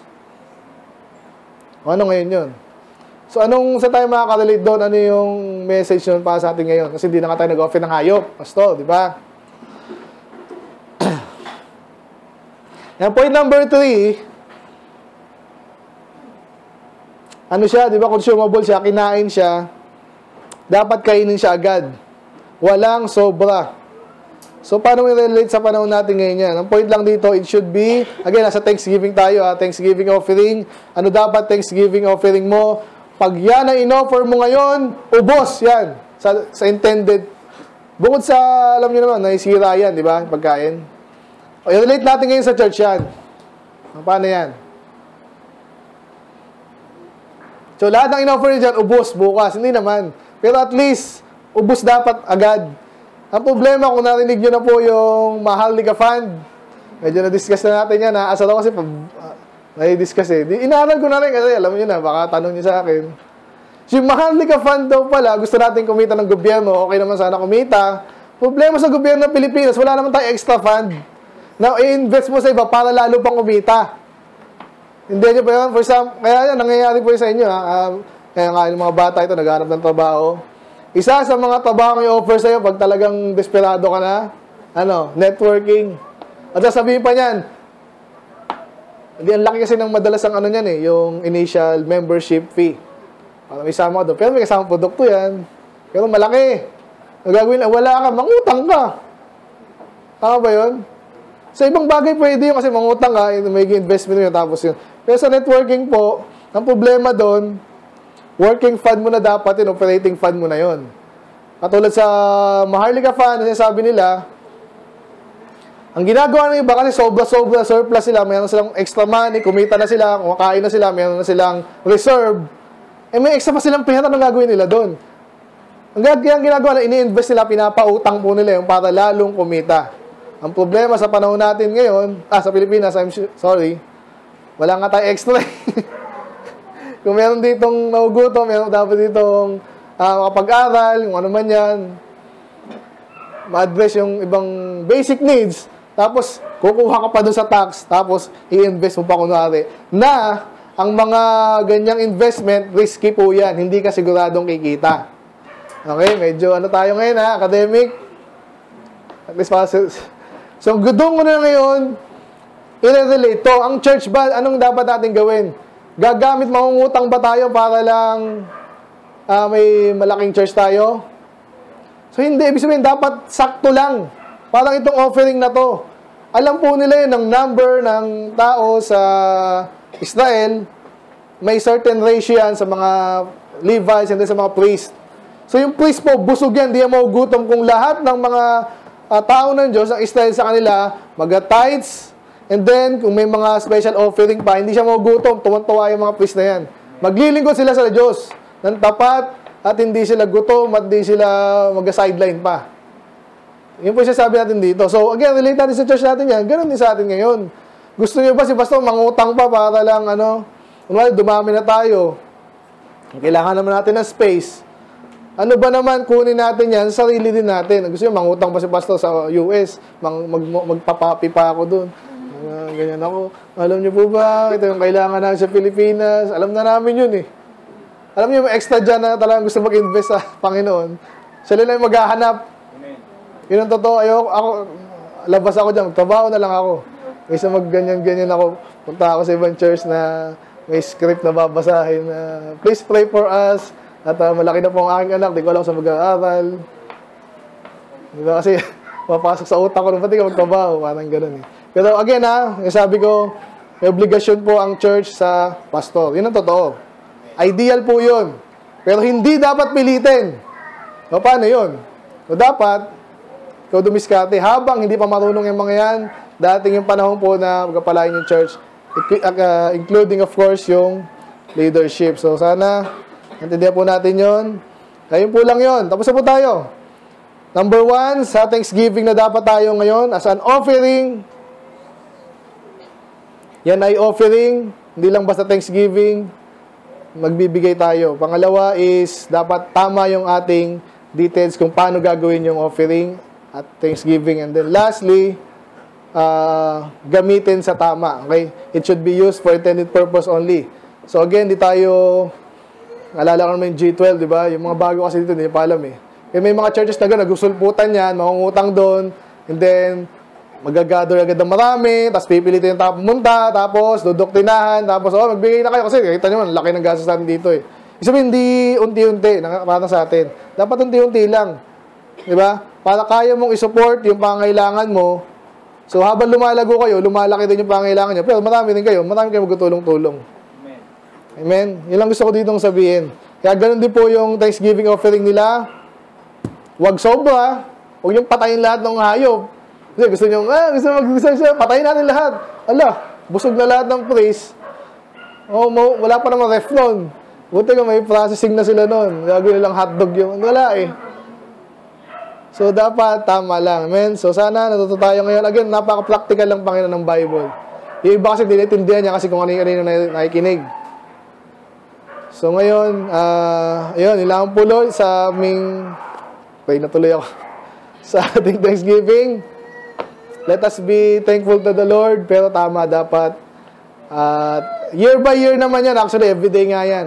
Ano ngayon yun? So, anong sa tayo makaka-relate doon? Ano yung message yun para sa atin ngayon? Kasi hindi na nga tayo nag-offer ng hayop. Pasto, di ba? Yan, point number three. Ano siya? Di ba? Consumable siya. Kinain siya. Dapat kainin siya agad. Walang sobra. So, paano i-relate sa panahon natin ngayon yan? Ang point lang dito, it should be, again, nasa Thanksgiving tayo, ha? Thanksgiving offering. Ano dapat Thanksgiving offering mo? Pag yan ang in-offer mo ngayon, ubos yan sa, sa intended. Bukod sa, alam niyo naman, naisira yan, di ba? Pagkain. O, i-relate natin ngayon sa church yan. Paano yan? So, lahat ng in-offer niyo dyan, ubos bukas. Hindi naman. Pero at least, ubos dapat agad. Ang problema, kung narinig nyo na po yung Maharlika Fund, medyo na-discuss na natin yan, ha? Asa daw kasi, uh, na-discuss eh. Di, inaaral ko na rin kasi, alam nyo na, baka tanong nyo sa akin. So, yung Maharlika Fund daw pala, gusto natin kumita ng gobyerno, okay naman sana kumita. Problema sa gobyerno ng Pilipinas, wala naman tayo extra fund. Now, i-invest mo sa iba para lalo pang kumita. Hindi nyo pa yun? For some, kaya yan, nangyayari po yun sa inyo, ha? Um, kaya nga, yung mga bata ito, naghanap ng trabaho. Isa sa mga trabaho yung offer sa'yo pag talagang desperado ka na, ano, networking. At sasabihin pa niyan, hindi, ang laki kasi ng madalas ang ano niyan eh, yung initial membership fee. Para may sama ka doon. Pero may kasama produkto yan. Pero malaki. Ang gagawin, wala ka, mangutang ka. Tama ba yun? Sa ibang bagay pwede yun kasi mangutang ka, may investment yun, tapos yun. Pero sa networking po, ang problema doon, working fund mo na dapat, yun, operating fund mo na yun. Katulad sa Maharlika Fund, sabi nila, ang ginagawa ng iba kasi sobra-sobra surplus sila, mayroon silang extra money, kumita na sila, kumakain na sila, mayroon na silang reserve. Eh may extra pa silang pera na gagawin nila doon. Ang ginagawa na ini-invest nila, pinapautang po nila yung para lalong kumita. Ang problema sa panahon natin ngayon, ah, sa Pilipinas, I'm sorry, wala nga tayo extra. Kung meron ditong naugutom, meron dapat ditong uh, makapag-aral, kung ano man yan, ma-address yung ibang basic needs, tapos kukuha ka pa doon sa tax, tapos i-invest mo pa kunwari, na ang mga ganyang investment, risky po yan, hindi ka siguradong kikita. Okay, medyo ano tayo ngayon ha, academic. At least para sa... So, gudong ko na ngayon, i-relate to. Ang church ba, anong dapat natin gawin? Gagamit, mangungutang ba tayo para lang uh, may malaking church tayo? So, hindi. Ibig sabihin, dapat sakto lang. Parang itong offering na to. Alam po nila yun, ng number ng tao sa Israel, may certain ratio yan sa mga Levites and then sa mga priest. So, yung priest po, busog yan, di yan maugutom kung lahat ng mga uh, tao ng Diyos, ang Israel sa kanila, mag-tithes. And then, kung may mga special offering pa, hindi siya magugutom, tuwan-tuwa yung mga priest na yan. Maglilingkod sila sa Diyos ng tapat at hindi sila gutom at hindi sila mag-sideline pa. Yun po siya sabi natin dito. So, again, relate natin sa church natin yan. Ganun din sa atin ngayon. Gusto niyo ba si pastor mangutang pa para lang ano, well, dumami na tayo. Kailangan naman natin ng space. Ano ba naman kunin natin yan, sarili din natin. Gusto niyo mangutang pa si pastor sa U S, mag, mag, magpapapi pa ako doon. Uh, ganyan ako. Alam niyo po ba, ito yung kailangan namin sa Pilipinas. Alam na namin yun eh. Alam niyo yung extra dyan na talagang gusto mag-invest sa Panginoon. Sila lang yung maghahanap. Yun ang totoo. Ayoko, ako, labas ako dyan. Magtrabaho na lang ako. Kaysa mag-ganyan-ganyan ako. Punta ako sa ibang church na may script na babasahin na please pray for us. At uh, malaki na po ang aking anak. Di ko alam sa mag-aaral. Di ba? Kasi papasok sa utak ko nung pati ka magtrabaho. Parang ganun eh. Pero again ha, sabi ko, may obligasyon po ang church sa pastor. Yun ang totoo. Ideal po yun. Pero hindi dapat pilitin. O paano yun? O dapat, ikaw dumiskate, habang hindi pa marunong yung mga yan, dating yung panahon po na magpapalain yung church, uh, including of course yung leadership. So sana, naintindihan po natin yun. Kaya yun po lang yun. Tapos na po tayo. Number one, sa Thanksgiving na dapat tayo ngayon, as an offering, yan ay offering, hindi lang basta Thanksgiving, magbibigay tayo. Pangalawa is, dapat tama yung ating details kung paano gagawin yung offering at Thanksgiving. And then lastly, uh, gamitin sa tama. Okay? It should be used for intended purpose only. So again, di tayo, alala ko naman yung G twelve, di ba? Yung mga bago kasi dito, hindi pa alam eh. Eh may mga churches na gano'n, nagsusulputan yan, mangungutang doon, and then, magagather agad ng marami, tapos pipilitin yung tao pumunta, tapos dudoktrinahan, tapos oh, magbigay na kayo kasi kita nyo man, laki ng gastos natin dito eh. Isabi, hindi unti-unti, para sa atin. Dapat unti-unti lang. Di ba? Para kaya mong isupport yung pangailangan mo. So habang lumalago kayo, lumalaki din yung pangailangan nyo. Pero marami din kayo, marami kayo magtulong-tulong. Amen. Amen. Yun lang gusto ko ditong sabihin. Kaya ganun din po yung Thanksgiving offering nila. Huwag sobra. Huwag yung patayin lahat ng hayop. Kasi gusto nyo, ah, gusto nyo, gusto nyo, patayin natin lahat. Ala, busog na lahat ng praise. Oh, wala pa naman ref nun. Buti ka may processing na sila nun. Gagawin nilang hotdog yung, wala eh. So, dapat, tama lang. Amen? So, sana natuto tayo ngayon. Again, napaka-practical lang Panginoon ng Bible. Yung iba kasi tinitindihan niya kasi kung ano-ano na nakikinig. So, ngayon, uh, ayun, ilang po Lord sa aming, pray na tuloy ako, sa ating Thanksgiving. Let us be thankful to the Lord, pero tama dapat. At uh, year by year naman yan. Actually, everyday nga yan.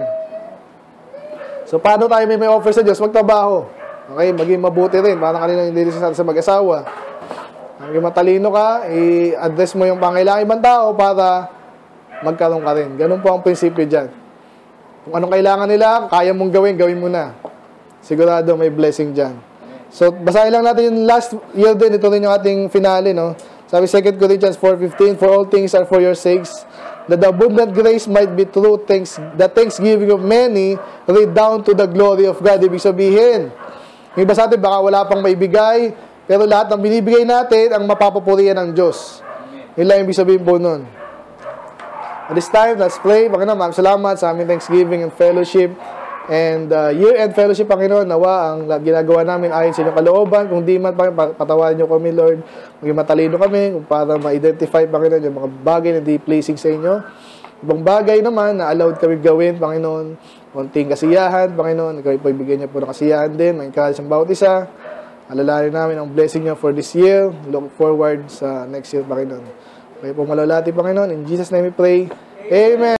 So, paano tayo may may offer sa Diyos? Magtrabaho. Okay? Maging mabuti rin. Parang kanina hindi sa sa mag-asawa. Maging matalino ka, i-address mo yung pangailangan ibang tao para magkaroon ka rin. Ganun po ang prinsipyo dyan. Kung anong kailangan nila, kaya mong gawin, gawin mo na. Sigurado may blessing dyan. So, basahin lang natin yung last year din. Ito rin yung ating finale, no? Sabi Second Corinthians four fifteen, for all things are for your sakes, that the abundant grace might be through thanks, the thanksgiving of many, redound to the glory of God. Ibig sabihin, yung iba sa atin, baka wala pang maibigay, pero lahat ng binibigay natin, ang mapapupurihan ng Diyos. Yun lang yung ibig sabihin po nun. At this time, let's pray. Panginoon, maraming salamat sa aming Thanksgiving and fellowship. And uh, year-end fellowship, Panginoon, nawa ang ginagawa namin ayon sa inyong kalooban. Kung di man, patawarin niyo kami, Lord. Maging matalino kami para ma-identify, Panginoon, yung mga bagay na di pleasing sa inyo. Ibang bagay naman na allowed kami gawin, Panginoon. Konting kasiyahan, Panginoon. Ikaw po ibigay niyo po ng kasiyahan din. Ma-encourage ang bawat isa. Alalahanin namin ang blessing niyo for this year. Look forward sa next year, Panginoon. Kayo po malalati, Panginoon. In Jesus' name we pray. Amen.